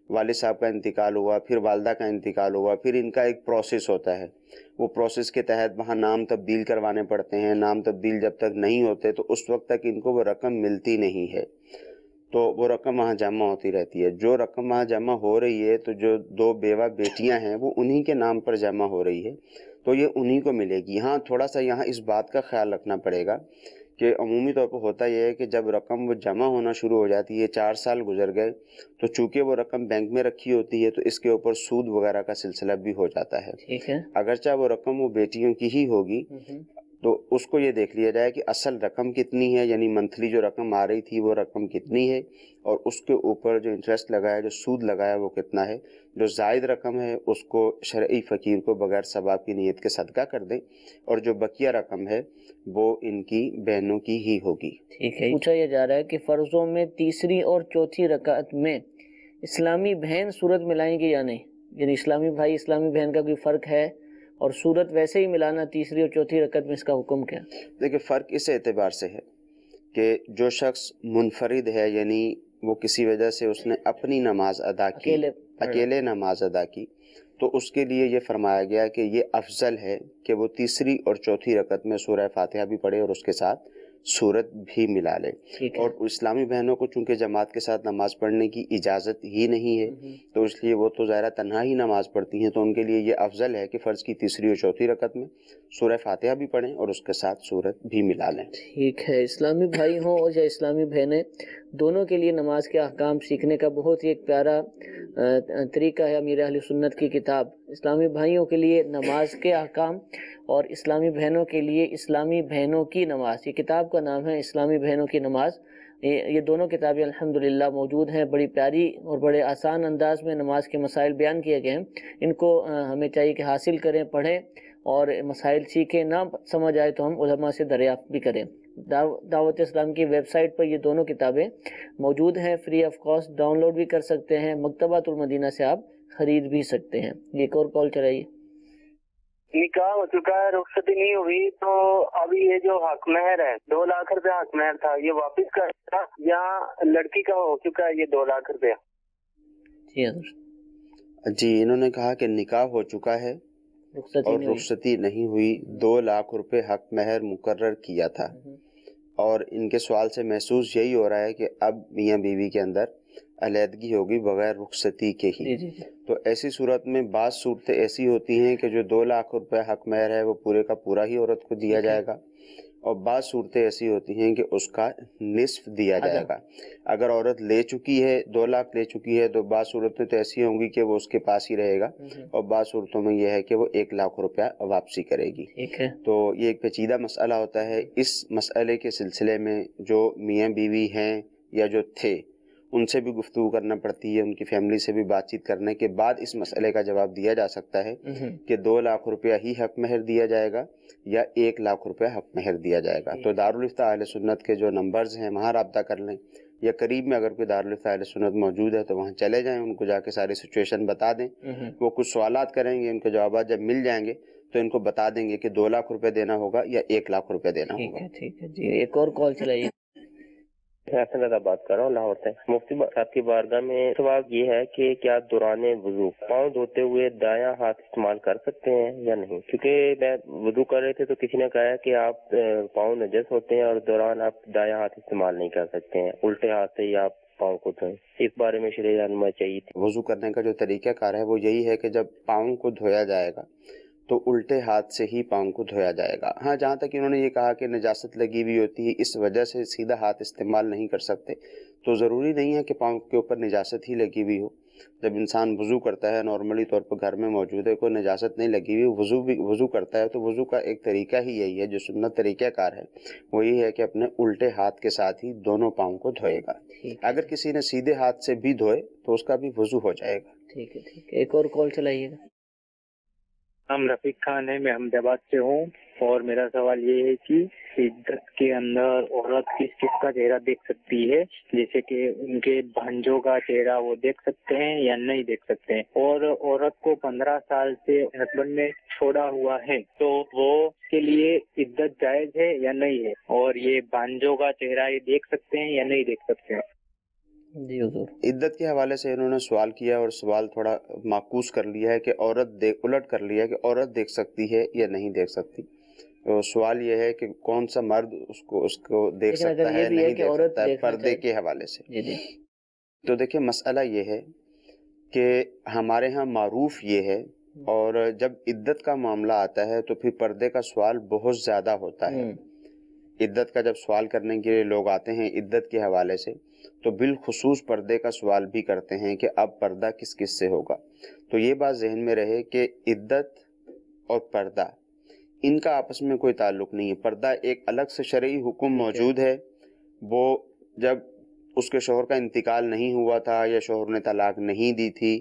والد صاحب کا انتقال ہوا، پھر والدہ کا انتقال ہوا، پھر ان کا ایک پروسیس ہوتا ہے، وہ پروسیس کے تحت وہاں نام تبدیل کروانے پڑتے ہیں، نام تبدیل جب تک نہیں ہوتے تو اس وقت تک ان کو وہ رقم ملتی نہیں ہے، تو وہ رقم وہاں جمع ہوتی رہتی ہے۔ جو رقم وہاں جمع ہو رہی ہے تو جو 2 بیوہ بیٹیاں ہیں وہ انہی کے نام پر جمع ہو رہی ہے، تو یہ انہی کو ملے گی۔ ہاں تھوڑا سا یہاں اس بات کا خیال رکھنا پڑے گا کہ عمومی طور پر ہوتا یہ ہے کہ جب رقم وہ جمع ہونا شروع ہو جاتی ہے، 4 سال گزر گئے تو چونکہ وہ رقم بینک میں رکھی ہوتی ہے تو اس کے اوپر سود وغیرہ کا سلسلہ بھی ہو جاتا ہے۔ ٹھیک ہے، اگرچہ وہ رقم وہ بیٹیوں کی ہی ہوگی تو اس کو یہ دیکھ لیا جائے کہ اصل رقم کتنی ہے، یعنی منتھلی جو رقم آ رہی تھی وہ رقم کتنی ہے، اور اس کے اوپر جو انٹرسٹ لگا ہے، جو سود لگا ہے وہ کتنا ہے۔ جو زائد رقم ہے اس کو شرعی فقیر کو بغیر ثواب کی نیت کے صدقہ کر دیں، اور جو بقیہ رقم ہے وہ ان کی بہنوں کی ہی ہوگی۔ ٹھیک ہے۔ پوچھا یہ جا رہا ہے کہ فرضوں میں تیسری اور چوتھی رکعت میں اسلامی بہن صورت ملائیں گے یا نہیں، یعنی اسلامی بھائی اسلامی بہن کا کوئی فرق ہے، اور صورت ویسے ہی ملانا تیسری اور چوتھی رکعت میں، اس کا حکم کیا؟ دیکھیں فرق اس اعتبار سے ہے کہ جو شخص منفرد ہے، یعنی وہ کسی وجہ سے اس نے اپنی نماز ادا کی، اکیلے نماز ادا کی، تو اس کے لیے یہ فرمایا گیا کہ یہ افضل ہے کہ وہ تیسری اور چوتھی رکعت میں سورہ فاتحہ بھی پڑھے اور اس کے ساتھ سورت بھی ملا لے۔ اور اسلامی بہنوں کو چونکہ جماعت کے ساتھ نماز پڑھنے کی اجازت ہی نہیں ہے تو اس لیے وہ تو ظاہرہ تنہا ہی نماز پڑھتی ہیں، تو ان کے لیے یہ افضل ہے کہ فرض کی تیسری اور چوتھی رکعت میں سورہ فاتحہ بھی پڑھیں اور اس کے ساتھ سورت بھی ملا لیں۔ ٹھیک ہے۔ اسلامی بھائی ہوں اور یا اسلامی بہنیں، دونوں کے لیے نماز کے احکام سیکھنے کا بہت ہی ایک پیارا طریقہ ہے امیر اہل سنت کی کتاب۔ اسلامی بھائیوں کے لیے نماز کے احکام اور اسلامی بہنوں کے لیے اسلامی بہنوں کی نماز، یہ کتاب کا نام ہے اسلامی بہنوں کی نماز۔ یہ دونوں کتابیں الحمدللہ موجود ہیں، بڑی پیاری اور بڑے آسان انداز میں نماز کے مسائل بیان کیے گئے ہیں۔ ان کو ہمیں چاہیے کہ حاصل کریں، پڑھیں اور مسائل سیکھیں، نہ سمجھ آئے تو ہم علماء سے دریافت بھی کریں۔ دعوت اسلام کی ویب سائٹ پر یہ دونوں کتابیں موجود ہیں، free of cost download بھی کر سکتے ہیں، مکتبۃ المدینہ سے آپ خرید بھی سکتے ہیں۔ ایک اور کال چلائیے۔ نکاح ہو چکا ہے، رخصتی نہیں ہوئی، تو ابھی یہ جو حق مہر ہے 2 لاکھ روپے حق مہر تھا، یہ واپس کرنا یا لڑکی کا ہو چکا ہے یہ 2 لاکھ روپے؟ جی حضرت۔ جی انہوں نے کہا کہ نکاح ہو چکا ہے اور رخصتی نہیں ہوئی، 2 لاکھ روپے حق مہر مقرر کیا تھا، اور ان کے سوال سے محسوس یہی ہو رہا ہے کہ اب میاں بیوی کے اندر علیحدگی ہوگی بغیر رخصتی کے ہی۔ تو ایسی صورت میں بعض صورتیں ایسی ہوتی ہیں کہ جو 2 لاکھ روپے حق مہر ہے وہ پورے کا پورا ہی عورت کو دیا جائے گا، اور بعض صورتیں ایسی ہوتی ہیں کہ اس کا نصف دیا جائے گا۔ اگر عورت لے چکی ہے 2 لاکھ لے چکی ہے تو بعض صورتیں تو ایسی ہوں گی کہ وہ اس کے پاس ہی رہے گا، اور بعض صورتوں میں یہ ہے کہ وہ 1 لاکھ روپیہ واپسی کرے گی۔ تو یہ ایک پیچیدہ مسئلہ ہوتا ہے۔ اس مسئلے کے سلسلے میں جو میاں بیوی ہیں یا جو تھے ان سے بھی گفتگو کرنا پڑتی ہے، ان کی فیملی سے بھی بات چیت کرنے کے بعد اس مسئلے کا جواب دیا جا سکتا ہے کہ 2 لاکھ روپیہ ہی حق مہر دیا جائے گا یا 1 لاکھ روپیہ حق مہر دیا جائے گا۔ تو دارالفتہ اہل سنت کے جو نمبرز ہیں وہاں رابطہ کر لیں، یا قریب میں اگر کوئی دارالفتہ اہل سنت موجود ہے تو وہاں چلے جائیں، ان کو جا کے ساری سچویشن بتا دیں۔ وہ کچھ سوالات کریں گے، ان کے جوابات جب مل جائیں گے تو ان کو بتا دیں گے کہ 2 لاکھ روپے دینا ہوگا یا 1 لاکھ روپے دینا ہوگا۔ ٹھیک ہے جی، ایک اور کال چلائیے۔ حسن رضا بات کر رہا ہوں لاہور سے۔ مفتی صاحب کی بارگاہ میں سوال یہ ہے کہ کیا دوران وضو پاؤں دھوتے ہوئے دایاں ہاتھ استعمال کر سکتے ہیں یا نہیں؟ کیونکہ میں وضو کر رہے تھے تو کسی نے کہا کہ آپ پاؤں نجس ہوتے ہیں اور دوران آپ دایاں ہاتھ استعمال نہیں کر سکتے ہیں، الٹے ہاتھ سے ہی آپ پاؤں کو دھوئیں۔ اس بارے میں شرعی رہنمائی چاہیے تھی۔ وضو کرنے کا جو طریقہ کار ہے وہ یہی ہے کہ جب پاؤں کو دھویا جائے گا تو الٹے ہاتھ سے ہی پاؤں کو دھویا جائے گا۔ ہاں جہاں تک انہوں نے یہ کہا کہ نجاست لگی ہوئی ہوتی ہے اس وجہ سے سیدھا ہاتھ استعمال نہیں کر سکتے، تو ضروری نہیں ہے کہ پاؤں کے اوپر نجاست ہی لگی ہوئی ہو۔ جب انسان وضو کرتا ہے نارملی طور پر گھر میں موجود ہے، کوئی نجاست نہیں لگی ہوئی، وضو کرتا ہے تو وضو کا ایک طریقہ ہی یہی ہے، جو سنت طریقہ کار ہے وہ یہ ہے کہ اپنے الٹے ہاتھ کے ساتھ ہی دونوں پاؤں کو دھوئے گا۔ اگر کسی نے سیدھے ہاتھ سے بھی دھوئے تو اس کا بھی وضو ہو جائے گا۔ ٹھیک ہے، ایک اور کال چلائیے گا۔ ہم رفیق خان ہے، میں احمد آباد سے ہوں، اور میرا سوال یہ ہے کہ عدت کے اندر عورت کس کس کا چہرہ دیکھ سکتی ہے؟ جیسے کہ ان کے بھانجوں کا چہرہ وہ دیکھ سکتے ہیں یا نہیں دیکھ سکتے ہیں؟ اور عورت کو 15 سال سے ہسبینڈ نے چھوڑا ہوا ہے تو وہ کے لیے عدت جائز ہے یا نہیں ہے؟ اور یہ بھانجوں کا چہرہ یہ دیکھ سکتے ہیں یا نہیں دیکھ سکتے ہیں؟ جی حضور. عدت کے حوالے سے انہوں نے سوال کیا اور سوال تھوڑا معکوس کر لیا ہے کہ الٹ کر لیا ہے کہ عورت دیکھ سکتی ہے یا نہیں دیکھ سکتی. تو سوال یہ ہے کہ کون سا مرد اس کو دیکھ سکتا ہے نہیں دیکھ سکتا ہے پردے کے حوالے سے. جی. تو دیکھیں مسئلہ یہ ہے کہ ہمارے ہاں معروف یہ ہے، اور جب عدت کا معاملہ آتا ہے تو پھر پردے کا سوال بہت زیادہ ہوتا ہے. عدت کا جب سوال کرنے کے لیے لوگ آتے ہیں عدت کے حوالے سے تو بالخصوص پردے کا سوال بھی کرتے ہیں کہ اب پردہ کس کس سے ہوگا. تو یہ بات ذہن میں رہے کہ عدت اور پردہ ان کا آپس میں کوئی تعلق نہیں ہے. پردہ ایک الگ سے شرعی حکم موجود ہے، وہ جب اس کے شوہر کا انتقال نہیں ہوا تھا یا شوہر نے طلاق نہیں دی تھی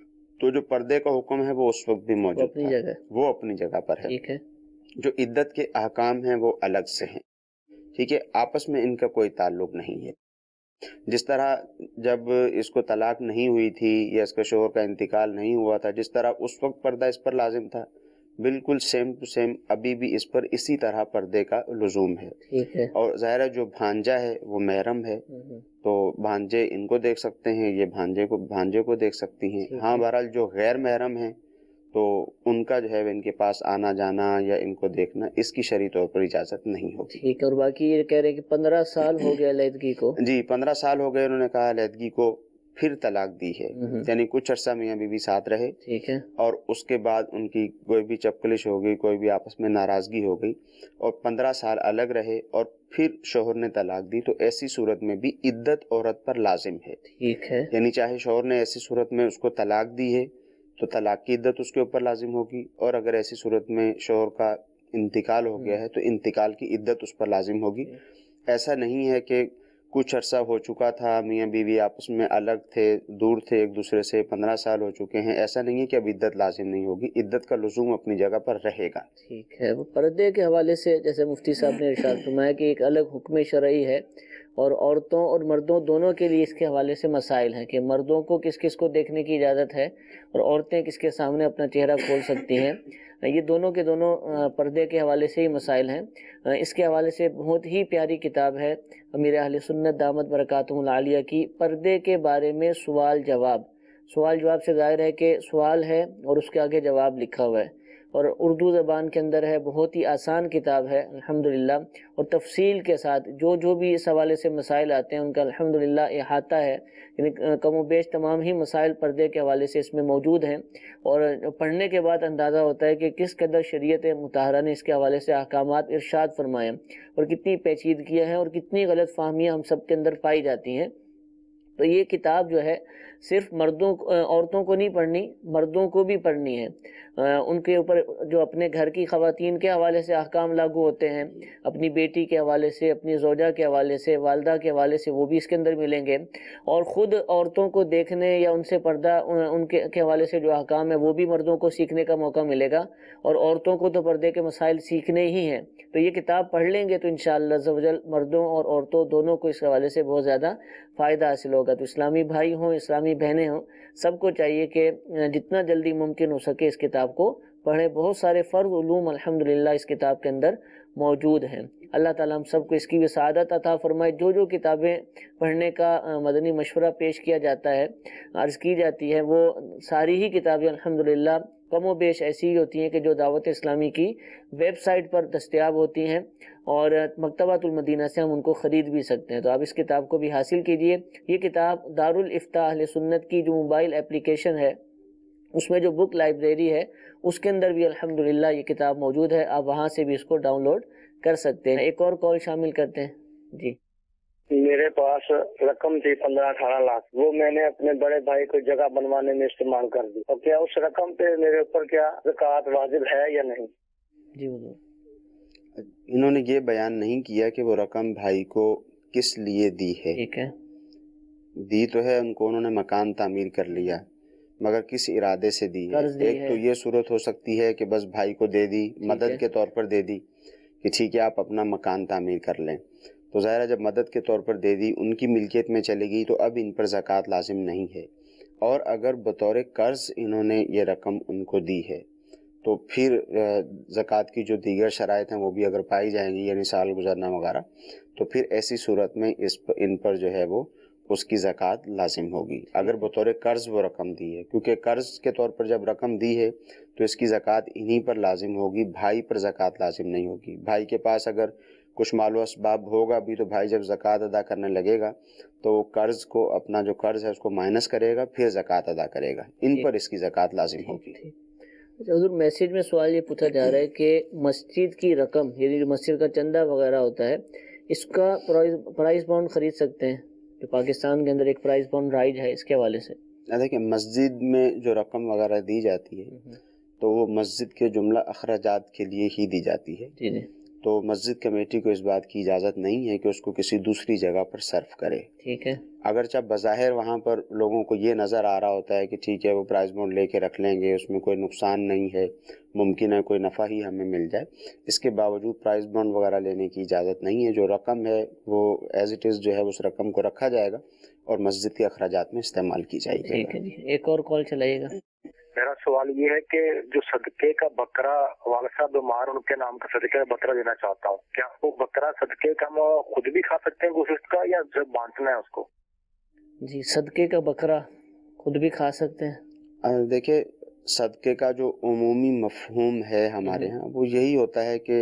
تو جو پردے کا حکم ہے وہ اس وقت بھی موجود تھا، وہ اپنی جگہ پر ہے. جو عدت کے احکام ہیں وہ الگ سے ہیں، ٹھیک ہے، آپس میں ان کا کوئی تعلق نہیں ہے. جس طرح جب اس کو طلاق نہیں ہوئی تھی یا اس کا شوہر کا انتقال نہیں ہوا تھا، جس طرح اس وقت پردہ اس پر لازم تھا، بالکل سیم ٹو سیم ابھی بھی اس پر اسی طرح پردے کا لزوم ہے. اور ظاہر ہے جو بھانجا ہے وہ محرم ہے، تو بھانجے ان کو دیکھ سکتے ہیں، یہ بھانجے کو دیکھ سکتی ہیں. ہاں بہرحال جو غیر محرم ہیں تو ان کا جو ہے ان کے پاس آنا جانا یا ان کو دیکھنا اس کی شرعی طور پر اجازت نہیں ہوگی. ٹھیک ہے. اور باقی یہ کہہ رہے کہ 15 سال ہو گیا علیحدگی کو. جی 15 سال ہو گئے انہوں نے کہا علیحدگی کو، پھر طلاق دی ہے، یعنی کچھ عرصہ میاں بیوی ساتھ رہے، ٹھیک ہے، اور اس کے بعد ان کی کوئی بھی چپکلش ہو گئی، کوئی بھی آپس میں ناراضگی ہو گئی اور 15 سال الگ رہے اور پھر شوہر نے طلاق دی، تو ایسی صورت میں بھی عدت عورت پر لازم ہے. ٹھیک ہے، یعنی چاہے شوہر نے ایسی صورت میں اس کو طلاق دی ہے تو طلاق کی عدت اس کے اوپر لازم ہوگی، اور اگر ایسی صورت میں شوہر کا انتقال ہو گیا ہے تو انتقال کی عدت اس پر لازم ہوگی. ایسا نہیں ہے کہ کچھ عرصہ ہو چکا تھا، میاں بیوی آپس میں الگ تھے، دور تھے ایک دوسرے سے، 15 سال ہو چکے ہیں، ایسا نہیں ہے کہ اب عدت لازم نہیں ہوگی، عدت کا لزوم اپنی جگہ پر رہے گا. ٹھیک ہے. وہ پردے کے حوالے سے جیسے مفتی صاحب نے ارشاد فرمایا کہ ایک الگ حکم شرعی ہے، اور عورتوں اور مردوں دونوں کے لیے اس کے حوالے سے مسائل ہیں کہ مردوں کو کس کس کو دیکھنے کی اجازت ہے اور عورتیں کس کے سامنے اپنا چہرہ کھول سکتی ہیں. یہ دونوں کے دونوں پردے کے حوالے سے ہی مسائل ہیں. اس کے حوالے سے بہت ہی پیاری کتاب ہے امیر اہل سنت دامت برکاتہم العالیہ کی، پردے کے بارے میں سوال جواب سے ظاہر ہے کہ سوال ہے اور اس کے آگے جواب لکھا ہوا ہے، اور اردو زبان کے اندر ہے. بہت ہی آسان کتاب ہے الحمدللہ، اور تفصیل کے ساتھ جو بھی اس حوالے سے مسائل آتے ہیں ان کا الحمدللہ احاطہ ہے. یعنی کم و بیش تمام ہی مسائل پردے کے حوالے سے اس میں موجود ہیں، اور پڑھنے کے بعد اندازہ ہوتا ہے کہ کس قدر شریعت مطہرہ نے اس کے حوالے سے احکامات ارشاد فرمائے اور کتنی پیچیدگیاں ہیں اور کتنی غلط فہمیاں ہم سب کے اندر پائی جاتی ہیں. تو یہ کتاب جو ہے صرف عورتوں کو نہیں پڑھنی، مردوں کو بھی پڑھنی ہے. ان کے اوپر جو اپنے گھر کی خواتین کے حوالے سے احکام لاگو ہوتے ہیں، اپنی بیٹی کے حوالے سے، اپنی زوجہ کے حوالے سے، والدہ کے حوالے سے، وہ بھی اس کے اندر ملیں گے. اور خود عورتوں کو دیکھنے یا ان سے پردہ ان کے حوالے سے جو احکام ہے وہ بھی مردوں کو سیکھنے کا موقع ملے گا، اور عورتوں کو تو پردے کے مسائل سیکھنے ہی ہیں. تو یہ کتاب پڑھ لیں گے تو انشاءاللہ عز و جل مردوں اور عورتوں دونوں کو اس حوالے سے بہت زیادہ فائدہ حاصل ہوگا. تو اسلامی بھائی ہوں، اسلامی بہنیں ہوں، سب کو چاہیے کہ جتنا جلدی ممکن ہو سکے اس کتاب کو پڑھیں. بہت سارے فرض علوم الحمدللہ اس کتاب کے اندر موجود ہیں. اللہ تعالیٰ ہم سب کو اس کی بھی سعادت عطا فرمائے. جو کتابیں پڑھنے کا مدنی مشورہ پیش کیا جاتا ہے، عرض کی جاتی ہے، وہ ساری ہی کتابیں الحمدللہ کم و بیش ایسی ہی ہوتی ہیں کہ جو دعوت اسلامی کی ویب سائٹ پر دستیاب ہوتی ہیں، اور مکتبۃ المدینہ سے ہم ان کو خرید بھی سکتے ہیں. تو آپ اس کتاب کو بھی حاصل کیجئے. یہ کتاب دارالافتاء اہل سنت کی جو موبائل اپلیکیشن ہے اس میں جو بک لائبریری ہے اس کے اندر بھی الحمدللہ یہ کتاب موجود ہے. آپ وہاں سے بھی اس کو ڈاؤن لوڈ کر سکتے ہیں. ایک اور کال شامل کرتے ہیں. جی میرے پاس رقم تھی 15-18 لاکھ، وہ میں نے اپنے بڑے بھائی کو جگہ بنوانے میں استعمال کر دی. اور کیا اس رقم پہ میرے اوپر کیا زکوٰۃ واجب ہے یا نہیں؟ جی حضور. انہوں نے یہ بیان نہیں کیا کہ وہ رقم بھائی کو کس لیے دی ہے. ٹھیک ہے، دی تو ہے ان کو، انہوں نے مکان تعمیر کر لیا، مگر کس ارادے سے دی ہے؟ ایک تو یہ صورت ہو سکتی ہے کہ بس بھائی کو دے دی، مدد کے طور پر دے دی کہ ٹھیک ہے آپ اپنا مکان تعمیر کر لیں. تو ظاہر ہے جب مدد کے طور پر دے دی، ان کی ملکیت میں چلے گئی، تو اب ان پر زکوٰۃ لازم نہیں ہے. اور اگر بطور قرض انہوں نے یہ رقم ان کو دی ہے تو پھر زکوٰۃ کی جو دیگر شرائط ہیں وہ بھی اگر پائی جائیں گی، یعنی سال گزرنا وغیرہ، تو پھر ایسی صورت میں ان پر جو ہے وہ اس کی زکوٰۃ لازم ہوگی اگر بطور قرض وہ رقم دی ہے، کیونکہ قرض کے طور پر جب رقم دی ہے تو اس کی زکوٰۃ انہی پر لازم ہوگی، بھائی پر زکوٰۃ لازم نہیں ہوگی۔ بھائی کے پاس اگر کچھ مال و اسباب ہوگا بھی تو بھائی جب زکوٰۃ ادا کرنے لگے گا تو وہ قرض کو، اپنا جو قرض ہے اس کو مائنس کرے گا، پھر زکوٰۃ ادا کرے گا، ان پر اس کی زکوٰۃ لازم ہوگی۔ حضور میسیج میں سوال یہ پوچھا جا رہا ہے کہ مسجد کی رقم، یعنی جو مسجد کا چندہ وغیرہ ہوتا ہے، اس کا پرائز بانڈ خرید سکتے ہیں؟ جو پاکستان کے اندر ایک پرائز بانڈ رائج ہے، اس کے حوالے سے دیکھیں مسجد میں جو رقم وغیرہ دی جاتی ہے تو وہ مسجد کے جملہ اخراجات کے لیے ہی دی جاتی ہے، جی جی، تو مسجد کمیٹی کو اس بات کی اجازت نہیں ہے کہ اس کو کسی دوسری جگہ پر صرف کرے۔ ٹھیک ہے، اگرچہ بظاہر وہاں پر لوگوں کو یہ نظر آ رہا ہوتا ہے کہ ٹھیک ہے وہ پرائز بانڈ لے کے رکھ لیں گے، اس میں کوئی نقصان نہیں ہے، ممکن ہے کوئی نفع ہی ہمیں مل جائے، اس کے باوجود پرائز بانڈ وغیرہ لینے کی اجازت نہیں ہے۔ جو رقم ہے وہ ایز اٹ از جو ہے اس رقم کو رکھا جائے گا اور مسجد کے اخراجات میں استعمال کی جائے گی۔ ٹھیک ہے جی، ایک اور کال چلائیے گا۔ میرا سوال یہ ہے کہ جو صدقے کا بکرا، والد صاحب بیمار ان کے نام کا صدقے کا بکرا دینا چاہتا ہوں، کیا وہ بکرا صدقے کا ہم خود بھی کھا سکتے ہیں گوشت کا، یا بانٹنا ہے اس کو؟ جی، صدقے کا بکرا خود بھی کھا سکتے ہیں؟ دیکھیں صدقے کا جو عمومی مفہوم ہے ہمارے ہاں وہ یہی ہوتا ہے کہ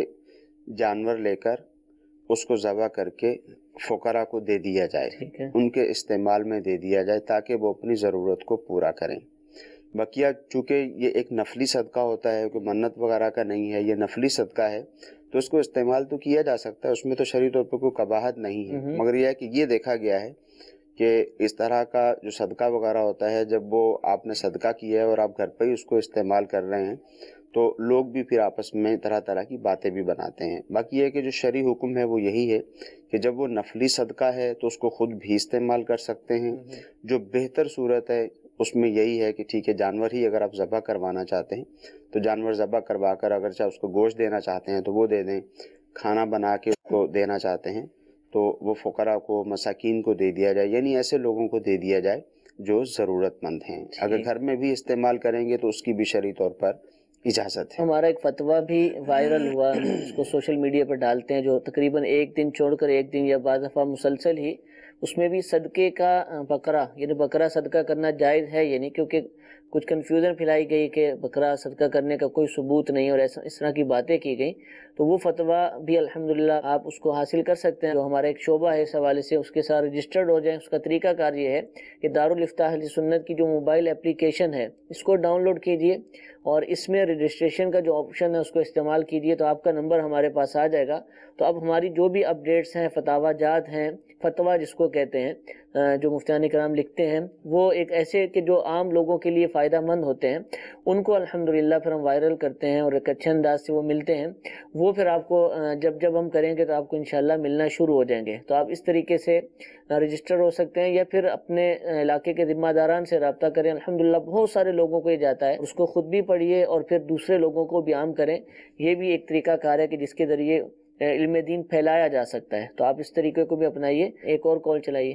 جانور لے کر اس کو ذبح کر کے فقراء کو دے دیا جائے، ٹھیک ہے، ان کے استعمال میں دے دیا جائے تاکہ وہ اپنی ضرورت کو پورا کریں۔ بقیہ چونکہ یہ ایک نفلی صدقہ ہوتا ہے، کوئی منت وغیرہ کا نہیں ہے، یہ نفلی صدقہ ہے تو اس کو استعمال تو کیا جا سکتا ہے، اس میں تو شرعی طور پر کوئی قباحت نہیں ہے، مگر یہ ہے کہ یہ دیکھا گیا ہے کہ اس طرح کا جو صدقہ وغیرہ ہوتا ہے جب وہ آپ نے صدقہ کیا ہے اور آپ گھر پہ ہی اس کو استعمال کر رہے ہیں تو لوگ بھی پھر آپس میں طرح طرح کی باتیں بھی بناتے ہیں۔ باقی یہ ہے کہ جو شرعی حکم ہے وہ یہی ہے کہ جب وہ نفلی صدقہ ہے تو اس کو خود بھی استعمال کر سکتے ہیں۔ جو بہتر صورت ہے اس میں یہی ہے کہ ٹھیک ہے جانور ہی اگر آپ ذبح کروانا چاہتے ہیں تو جانور ذبح کروا کر اگرچہ اس کو گوشت دینا چاہتے ہیں تو وہ دے دیں، کھانا بنا کے اس کو دینا چاہتے ہیں تو وہ فقراء کو، مساکین کو دے دیا جائے، یعنی ایسے لوگوں کو دے دیا جائے جو ضرورت مند ہیں۔ اگر گھر میں بھی استعمال کریں گے تو اس کی بھی شرعی طور پر اجازت ہے۔ ہمارا ایک فتویٰ بھی وائرل ہوا، اس کو سوشل میڈیا پر ڈالتے ہیں، جو تقریباً ایک دن چھوڑ کر ایک دن یا بعض دفعہ مسلسل ہی، اس میں بھی صدقے کا بکرا، یعنی بکرا صدقہ کرنا جائز ہے، یعنی کیونکہ کچھ کنفیوژن پھیلائی گئی کہ بکرا صدقہ کرنے کا کوئی ثبوت نہیں اور اس طرح کی باتیں کی گئیں، تو وہ فتویٰ بھی الحمدللہ آپ اس کو حاصل کر سکتے ہیں۔ جو ہمارا ایک شعبہ ہے اس حوالے سے اس کے ساتھ رجسٹرڈ ہو جائیں۔ اس کا طریقہ کار یہ ہے کہ دارالافتاء اہل سنت کی جو موبائل اپلیکیشن ہے اس کو ڈاؤن لوڈ کیجئے اور اس میں رجسٹریشن کا جو آپشن ہے اس کو استعمال کیجئے تو آپ کا نمبر ہمارے پاس آ جائے گا۔ تو اب ہماری جو بھی اپڈیٹس ہیں، فتاوی جات ہیں، فتویٰ جس کو کہتے ہیں، جو مفتیان کرام لکھتے ہیں، وہ ایک ایسے کہ جو عام لوگوں کے لیے فائدہ مند ہوتے ہیں، ان کو الحمدللہ پھر ہم وائرل کرتے ہیں اور ایک اچھے انداز سے وہ ملتے ہیں۔ وہ پھر آپ کو جب ہم کریں گے تو آپ کو انشاءاللہ ملنا شروع ہو جائیں گے۔ تو آپ اس طریقے سے رجسٹر ہو سکتے ہیں یا پھر اپنے علاقے کے ذمہ داران سے رابطہ کریں۔ الحمدللہ بہت سارے لوگوں کو یہ جاتا ہے، اس کو خود بھی پڑھیے اور پھر دوسرے لوگوں کو بھی عام کریں۔ یہ بھی ایک طریقہ کار ہے کہ جس کے ذریعے علم دین پھیلایا جا سکتا ہے، تو آپ اس طریقے کو بھی اپنائیے۔ ایک اور کال چلائیے۔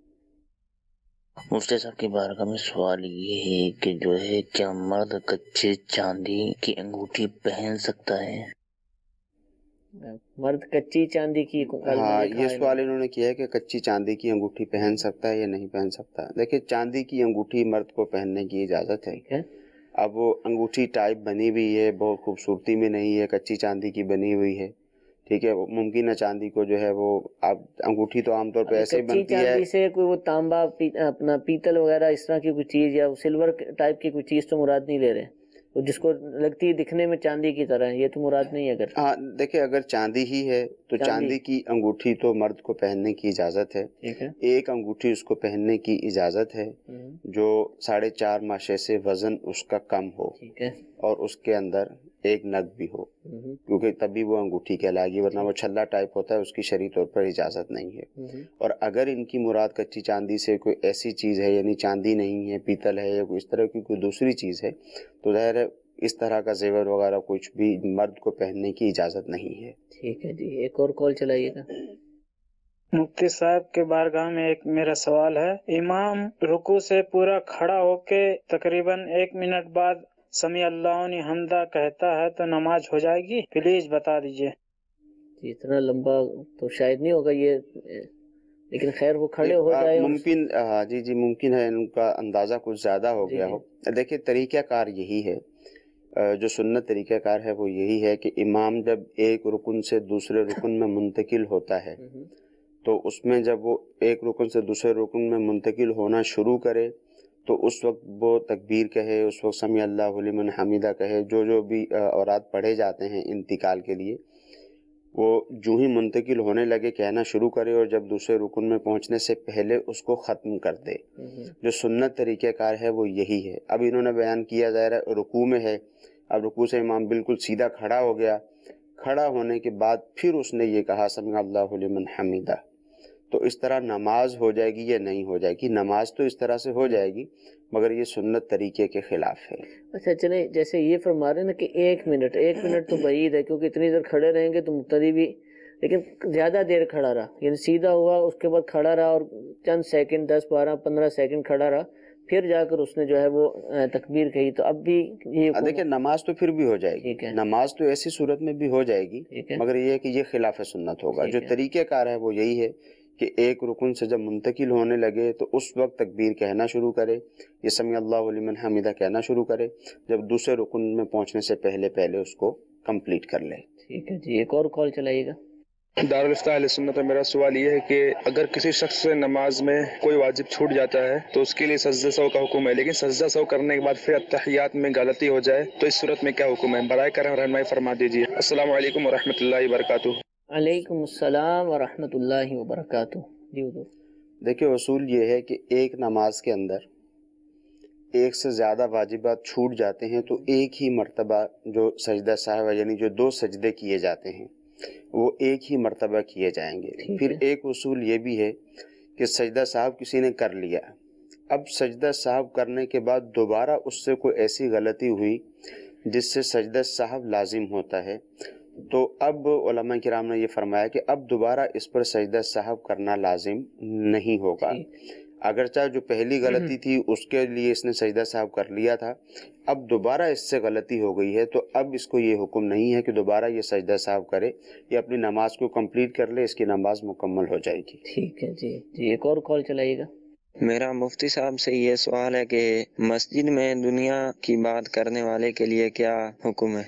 مفتی صاحب کی بارگاہ میں سوال یہ ہے کہ جو ہے کیا مرد کچے چاندی کی انگوٹھی پہن سکتا ہے؟ مرد کچی چاندی کی، ہاں یہ سوال انہوں نے کیا ہے کہ کچی چاندی کی انگوٹھی پہن سکتا ہے یا نہیں پہن سکتا۔ دیکھیں چاندی کی انگوٹھی مرد کو پہننے کی اجازت ہے۔ اب وہ انگوٹھی ٹائپ بنی ہوئی ہے، بہت خوبصورتی میں نہیں ہے، کچی چاندی کی بنی ہوئی ہے، ٹھیک ہے، ممکن ہے چاندی کو جو ہے وہ اب انگوٹھی تو عام طور پہ ایسے ہی بنتی ہے، چاندی سے کوئی وہ تانبا، اپنا پیتل وغیرہ اس طرح کی کوئی چیز یا سلور ٹائپ کی کوئی چیز تو مراد نہیں لے رہے، جس کو لگتی ہے دکھنے میں چاندی کی طرح، یہ تو مراد نہیں ہے۔ اگر ہاں دیکھیں اگر چاندی ہی ہے تو چاندی کی انگوٹھی تو مرد کو پہننے کی اجازت ہے۔ ایک انگوٹھی اس کو پہننے کی اجازت ہے جو 4.5 ماشے سے وزن اس کا کم ہو اور اس کے اندر ایک نگ بھی ہو، کیونکہ تبھی وہ انگوٹھی کہلائے گی، ورنہ وہ چھلا ٹائپ ہوتا ہے، اس کی شرعی طور پر اجازت نہیں ہے۔ اور اگر ان کی مراد کچی چاندی سے کوئی ایسی چیز ہے، یعنی چاندی نہیں ہے، پیتل ہے یا کوئی اس طرح کی کوئی دوسری چیز ہے، تو ظاہر ہے اس طرح کا زیور وغیرہ کچھ بھی مرد کو پہننے کی اجازت نہیں ہے۔ ٹھیک ہے جی، ایک اور کال چلائیے گا۔ مفتی صاحب کے بارگاہ میں ایک میرا سوال ہے، امام رکوع سے پورا کھڑا ہو کے تقریباً 1 منٹ بعد سمیع اللہ لمن حمدہ کہتا ہے تو نماز ہو جائے گی؟ پلیز بتا دیجئے۔ اتنا لمبا تو شاید نہیں ہوگا، یہ لیکن خیر وہ کھڑے ہو جائے. ممکن جی ممکن ہے ان کا اندازہ کچھ زیادہ ہو گیا ہو. دیکھیں طریقہ کار یہی ہے، جو سنت طریقہ کار ہے وہ یہی ہے کہ امام جب ایک رکن سے دوسرے رکن میں منتقل ہوتا ہے تو اس میں جب وہ ایک رکن سے دوسرے رکن میں منتقل ہونا شروع کرے تو اس وقت وہ تکبیر کہے، اس وقت سمیع اللہ لمن حمیدہ کہے، جو بھی اوراد پڑھے جاتے ہیں انتقال کے لیے، وہ جو ہی منتقل ہونے لگے کہنا شروع کرے، اور جب دوسرے رکن میں پہنچنے سے پہلے اس کو ختم کر دے. جو سنت طریقہ کار ہے وہ یہی ہے. اب انہوں نے بیان کیا ظاہر ہے رکوع میں ہے، اب رکوع سے امام بالکل سیدھا کھڑا ہو گیا، کھڑا ہونے کے بعد پھر اس نے یہ کہا سمیع اللہ لمن حمیدہ، تو اس طرح نماز ہو جائے گی یا نہیں ہو جائے گی؟ نماز تو اس طرح سے ہو جائے گی مگر یہ سنت طریقے کے خلاف ہے. اچھا چلیں، جیسے یہ فرما رہے ہیں نا کہ ایک منٹ تو بعید ہے، کیونکہ اتنی دیر کھڑے رہیں گے تو مقتدی بھی، لیکن زیادہ دیر کھڑا رہا، یعنی سیدھا ہوا اس کے بعد کھڑا رہا اور چند سیکنڈ 10 12 15 سیکنڈ کھڑا رہا، پھر جا کر اس نے جو ہے وہ تکبیر کہی، تو اب بھی یہ دیکھیں نماز تو پھر بھی ہو جائے گی، نماز تو ایسی صورت میں بھی ہو جائے گی، مگر یہ ہے کہ یہ خلاف سنت ہوگا. جو طریقہ کار ہے وہ یہی ہے کہ ایک رکن سے جب منتقل ہونے لگے تو اس وقت تکبیر کہنا شروع کرے، یہ سمیع اللہ لمن حمیدہ کہنا شروع کرے، جب دوسرے رکن میں پہنچنے سے پہلے اس کو کمپلیٹ کر لے. ٹھیک ہے جی، ایک اور کال چلائیے گا. دارالفتہ اہل سنت میں میرا سوال یہ ہے کہ اگر کسی شخص سے نماز میں کوئی واجب چھوٹ جاتا ہے تو اس کے لیے سجدہ سہو کا حکم ہے، لیکن سجدہ سہو کرنے کے بعد پھر اتحیات میں غلطی ہو جائے تو اس صورت میں کیا حکم ہے؟ برائے کرم رہنمائی فرما دیجیے. السلام علیکم ورحمۃ اللہ وبرکاتہ. علیکم السلام ورحمۃ اللہ وبرکاتہ. جی حضور. دیکھیں اصول یہ ہے کہ ایک نماز کے اندر ایک سے زیادہ واجبات چھوٹ جاتے ہیں تو ایک ہی مرتبہ جو سجدہ سہو یعنی جو 2 سجدے کیے جاتے ہیں وہ ایک ہی مرتبہ کیے جائیں گے. پھر ایک اصول یہ بھی ہے کہ سجدہ سہو کسی نے کر لیا، اب سجدہ سہو کرنے کے بعد دوبارہ اس سے کوئی ایسی غلطی ہوئی جس سے سجدہ سہو لازم ہوتا ہے، تو اب علماء کرام نے یہ فرمایا کہ اب دوبارہ اس پر سجدہ سہو کرنا لازم نہیں ہوگا. اگرچہ جو پہلی غلطی تھی اس کے لیے اس نے سجدہ سہو کر لیا تھا، اب دوبارہ اس سے غلطی ہو گئی ہے تو اب اس کو یہ حکم نہیں ہے کہ دوبارہ یہ سجدہ سہو کرے، یہ اپنی نماز کو کمپلیٹ کر لے، اس کی نماز مکمل ہو جائے گی. ٹھیک ہے جی. ایک اور کال چلائیے گا. میرا مفتی صاحب سے یہ سوال ہے کہ مسجد میں دنیا کی بات کرنے والے کے لیے کیا حکم ہے؟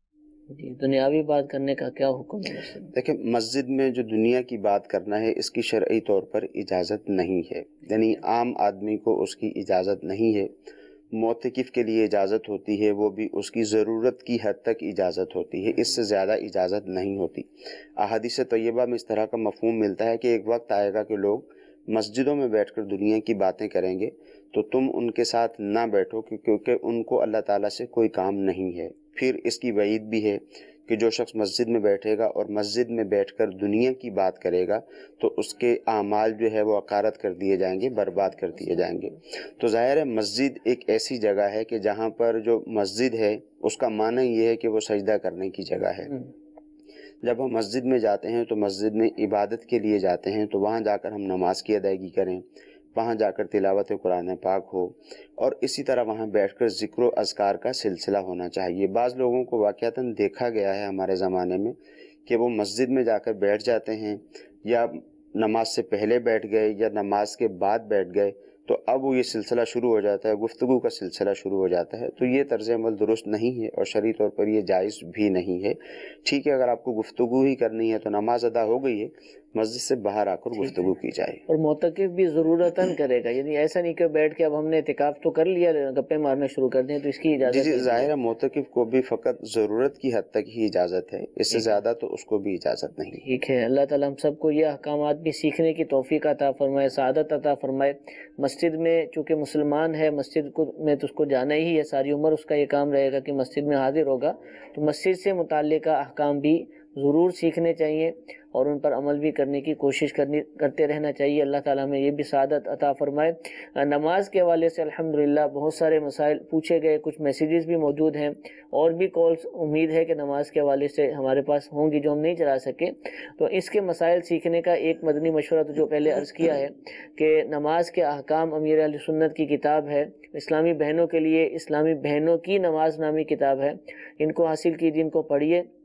جی، دنیاوی بات کرنے کا کیا حکم ہے؟ دیکھیں مسجد میں جو دنیا کی بات کرنا ہے اس کی شرعی طور پر اجازت نہیں ہے، یعنی عام آدمی کو اس کی اجازت نہیں ہے. معتکف کے لیے اجازت ہوتی ہے، وہ بھی اس کی ضرورت کی حد تک اجازت ہوتی ہے، اس سے زیادہ اجازت نہیں ہوتی. احادیث طیبہ میں اس طرح کا مفہوم ملتا ہے کہ ایک وقت آئے گا کہ لوگ مسجدوں میں بیٹھ کر دنیا کی باتیں کریں گے تو تم ان کے ساتھ نہ بیٹھو کیونکہ ان کو اللہ تعالیٰ سے کوئی کام نہیں ہے. پھر اس کی وعید بھی ہے کہ جو شخص مسجد میں بیٹھے گا اور مسجد میں بیٹھ کر دنیا کی بات کرے گا تو اس کے اعمال جو ہے وہ عقارت کر دیے جائیں گے، برباد کر دیے جائیں گے. تو ظاہر ہے مسجد ایک ایسی جگہ ہے کہ جہاں پر جو مسجد ہے اس کا معنی یہ ہے کہ وہ سجدہ کرنے کی جگہ ہے. جب ہم مسجد میں جاتے ہیں تو مسجد میں عبادت کے لیے جاتے ہیں تو وہاں جا کر ہم نماز کی ادائیگی کریں، وہاں جا کر تلاوت قرآن پاک ہو، اور اسی طرح وہاں بیٹھ کر ذکر و اذکار کا سلسلہ ہونا چاہیے. بعض لوگوں کو واقعتاً دیکھا گیا ہے ہمارے زمانے میں کہ وہ مسجد میں جا کر بیٹھ جاتے ہیں، یا نماز سے پہلے بیٹھ گئے یا نماز کے بعد بیٹھ گئے تو اب وہ یہ سلسلہ شروع ہو جاتا ہے، گفتگو کا سلسلہ شروع ہو جاتا ہے. تو یہ طرز عمل درست نہیں ہے اور شرعی طور پر یہ جائز بھی نہیں ہے. ٹھیک ہے، اگر آپ کو گفتگو ہی کرنی ہے تو نماز ادا ہو گئی ہے، مسجد سے باہر آ کر گفتگو کی جائے. اور معتکف بھی ضرورتاً کرے گا، یعنی ایسا نہیں کہ بیٹھ کے اب ہم نے اعتکاف تو کر لیا گپے مارنا شروع کر دیں تو اس کی اجازت؟ جی ظاہر ہے معتکف کو بھی فقط ضرورت کی حد تک ہی اجازت ہے، اس سے زیادہ تو اس کو بھی اجازت نہیں. ٹھیک ہے، اللہ تعالیٰ ہم سب کو یہ احکامات بھی سیکھنے کی توفیق عطا فرمائے، سعادت عطا فرمائے. مسجد میں چونکہ مسلمان ہے، مسجد میں تو اس کو جانا ہی ہے، ساری عمر اس کا یہ کام رہے گا کہ مسجد میں حاضر ہوگا، تو مسجد سے متعلقہ احکام بھی ضرور سیکھنے چاہیے اور ان پر عمل بھی کرنے کی کوشش کرتے رہنا چاہیے. اللہ تعالیٰ ہمیں یہ بھی سعادت عطا فرمائے. نماز کے حوالے سے الحمدللہ بہت سارے مسائل پوچھے گئے، کچھ میسیجز بھی موجود ہیں اور بھی کالز امید ہے کہ نماز کے حوالے سے ہمارے پاس ہوں گی جو ہم نہیں چلا سکے. تو اس کے مسائل سیکھنے کا ایک مدنی مشورہ تو جو پہلے عرض کیا ہے کہ نماز کے احکام امیر اہل سنت کی کتاب ہے، اسلامی بہنوں کے لیے اسلامی بہنوں کی نماز نامی کتاب ہے، ان کو حاصل کیجیے، ان کو پڑھیے.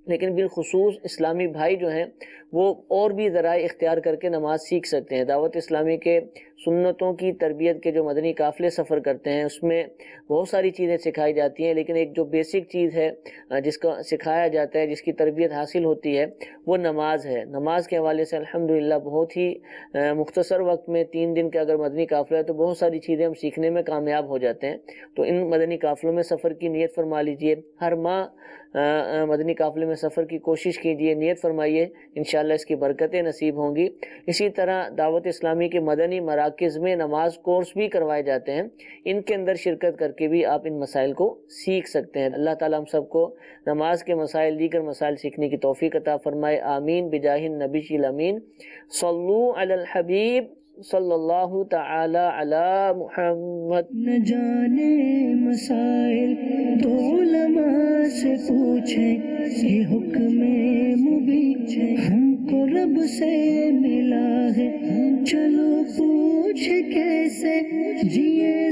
لیکن بالخصوص اسلامی بھائی جو ہیں وہ اور بھی ذرائع اختیار کر کے نماز سیکھ سکتے ہیں۔ دعوت اسلامی کے سنتوں کی تربیت کے جو مدنی قافلے سفر کرتے ہیں اس میں بہت ساری چیزیں سکھائی جاتی ہیں، لیکن ایک جو بیسک چیز ہے جس کا سکھایا جاتا ہے، جس کی تربیت حاصل ہوتی ہے، وہ نماز ہے۔ نماز کے حوالے سے الحمدللہ بہت ہی مختصر وقت میں 3 دن کا اگر مدنی قافلہ ہے تو بہت ساری چیزیں ہم سیکھنے میں کامیاب ہو جاتے ہیں۔ تو ان مدنی قافلوں میں سفر کی نیت فرما لیجئے، ہر ماہ مدنی قافلے میں سفر کی کوشش کیجئے، نیت فرمائیے، انشاءاللہ اس کی برکتیں نصیب ہوں گی۔ اسی طرح دعوت اسلامی کے مدنی مراکز میں نماز کورس بھی کروائے جاتے ہیں، ان کے اندر شرکت کر کے بھی آپ ان مسائل کو سیکھ سکتے ہیں۔ اللہ تعالیٰ ہم سب کو نماز کے مسائل، دیگر مسائل سیکھنے کی توفیق عطا فرمائے، آمین بجاہ النبی الامین۔ صلو علی الحبیب صلی اللہ تعالی علی محمد۔ نہ جانے مسائل تو علماء سے پوچھیں، یہ حکم مبین ہم کو رب سے ملا ہے، چلو پوچھ کیسے جیے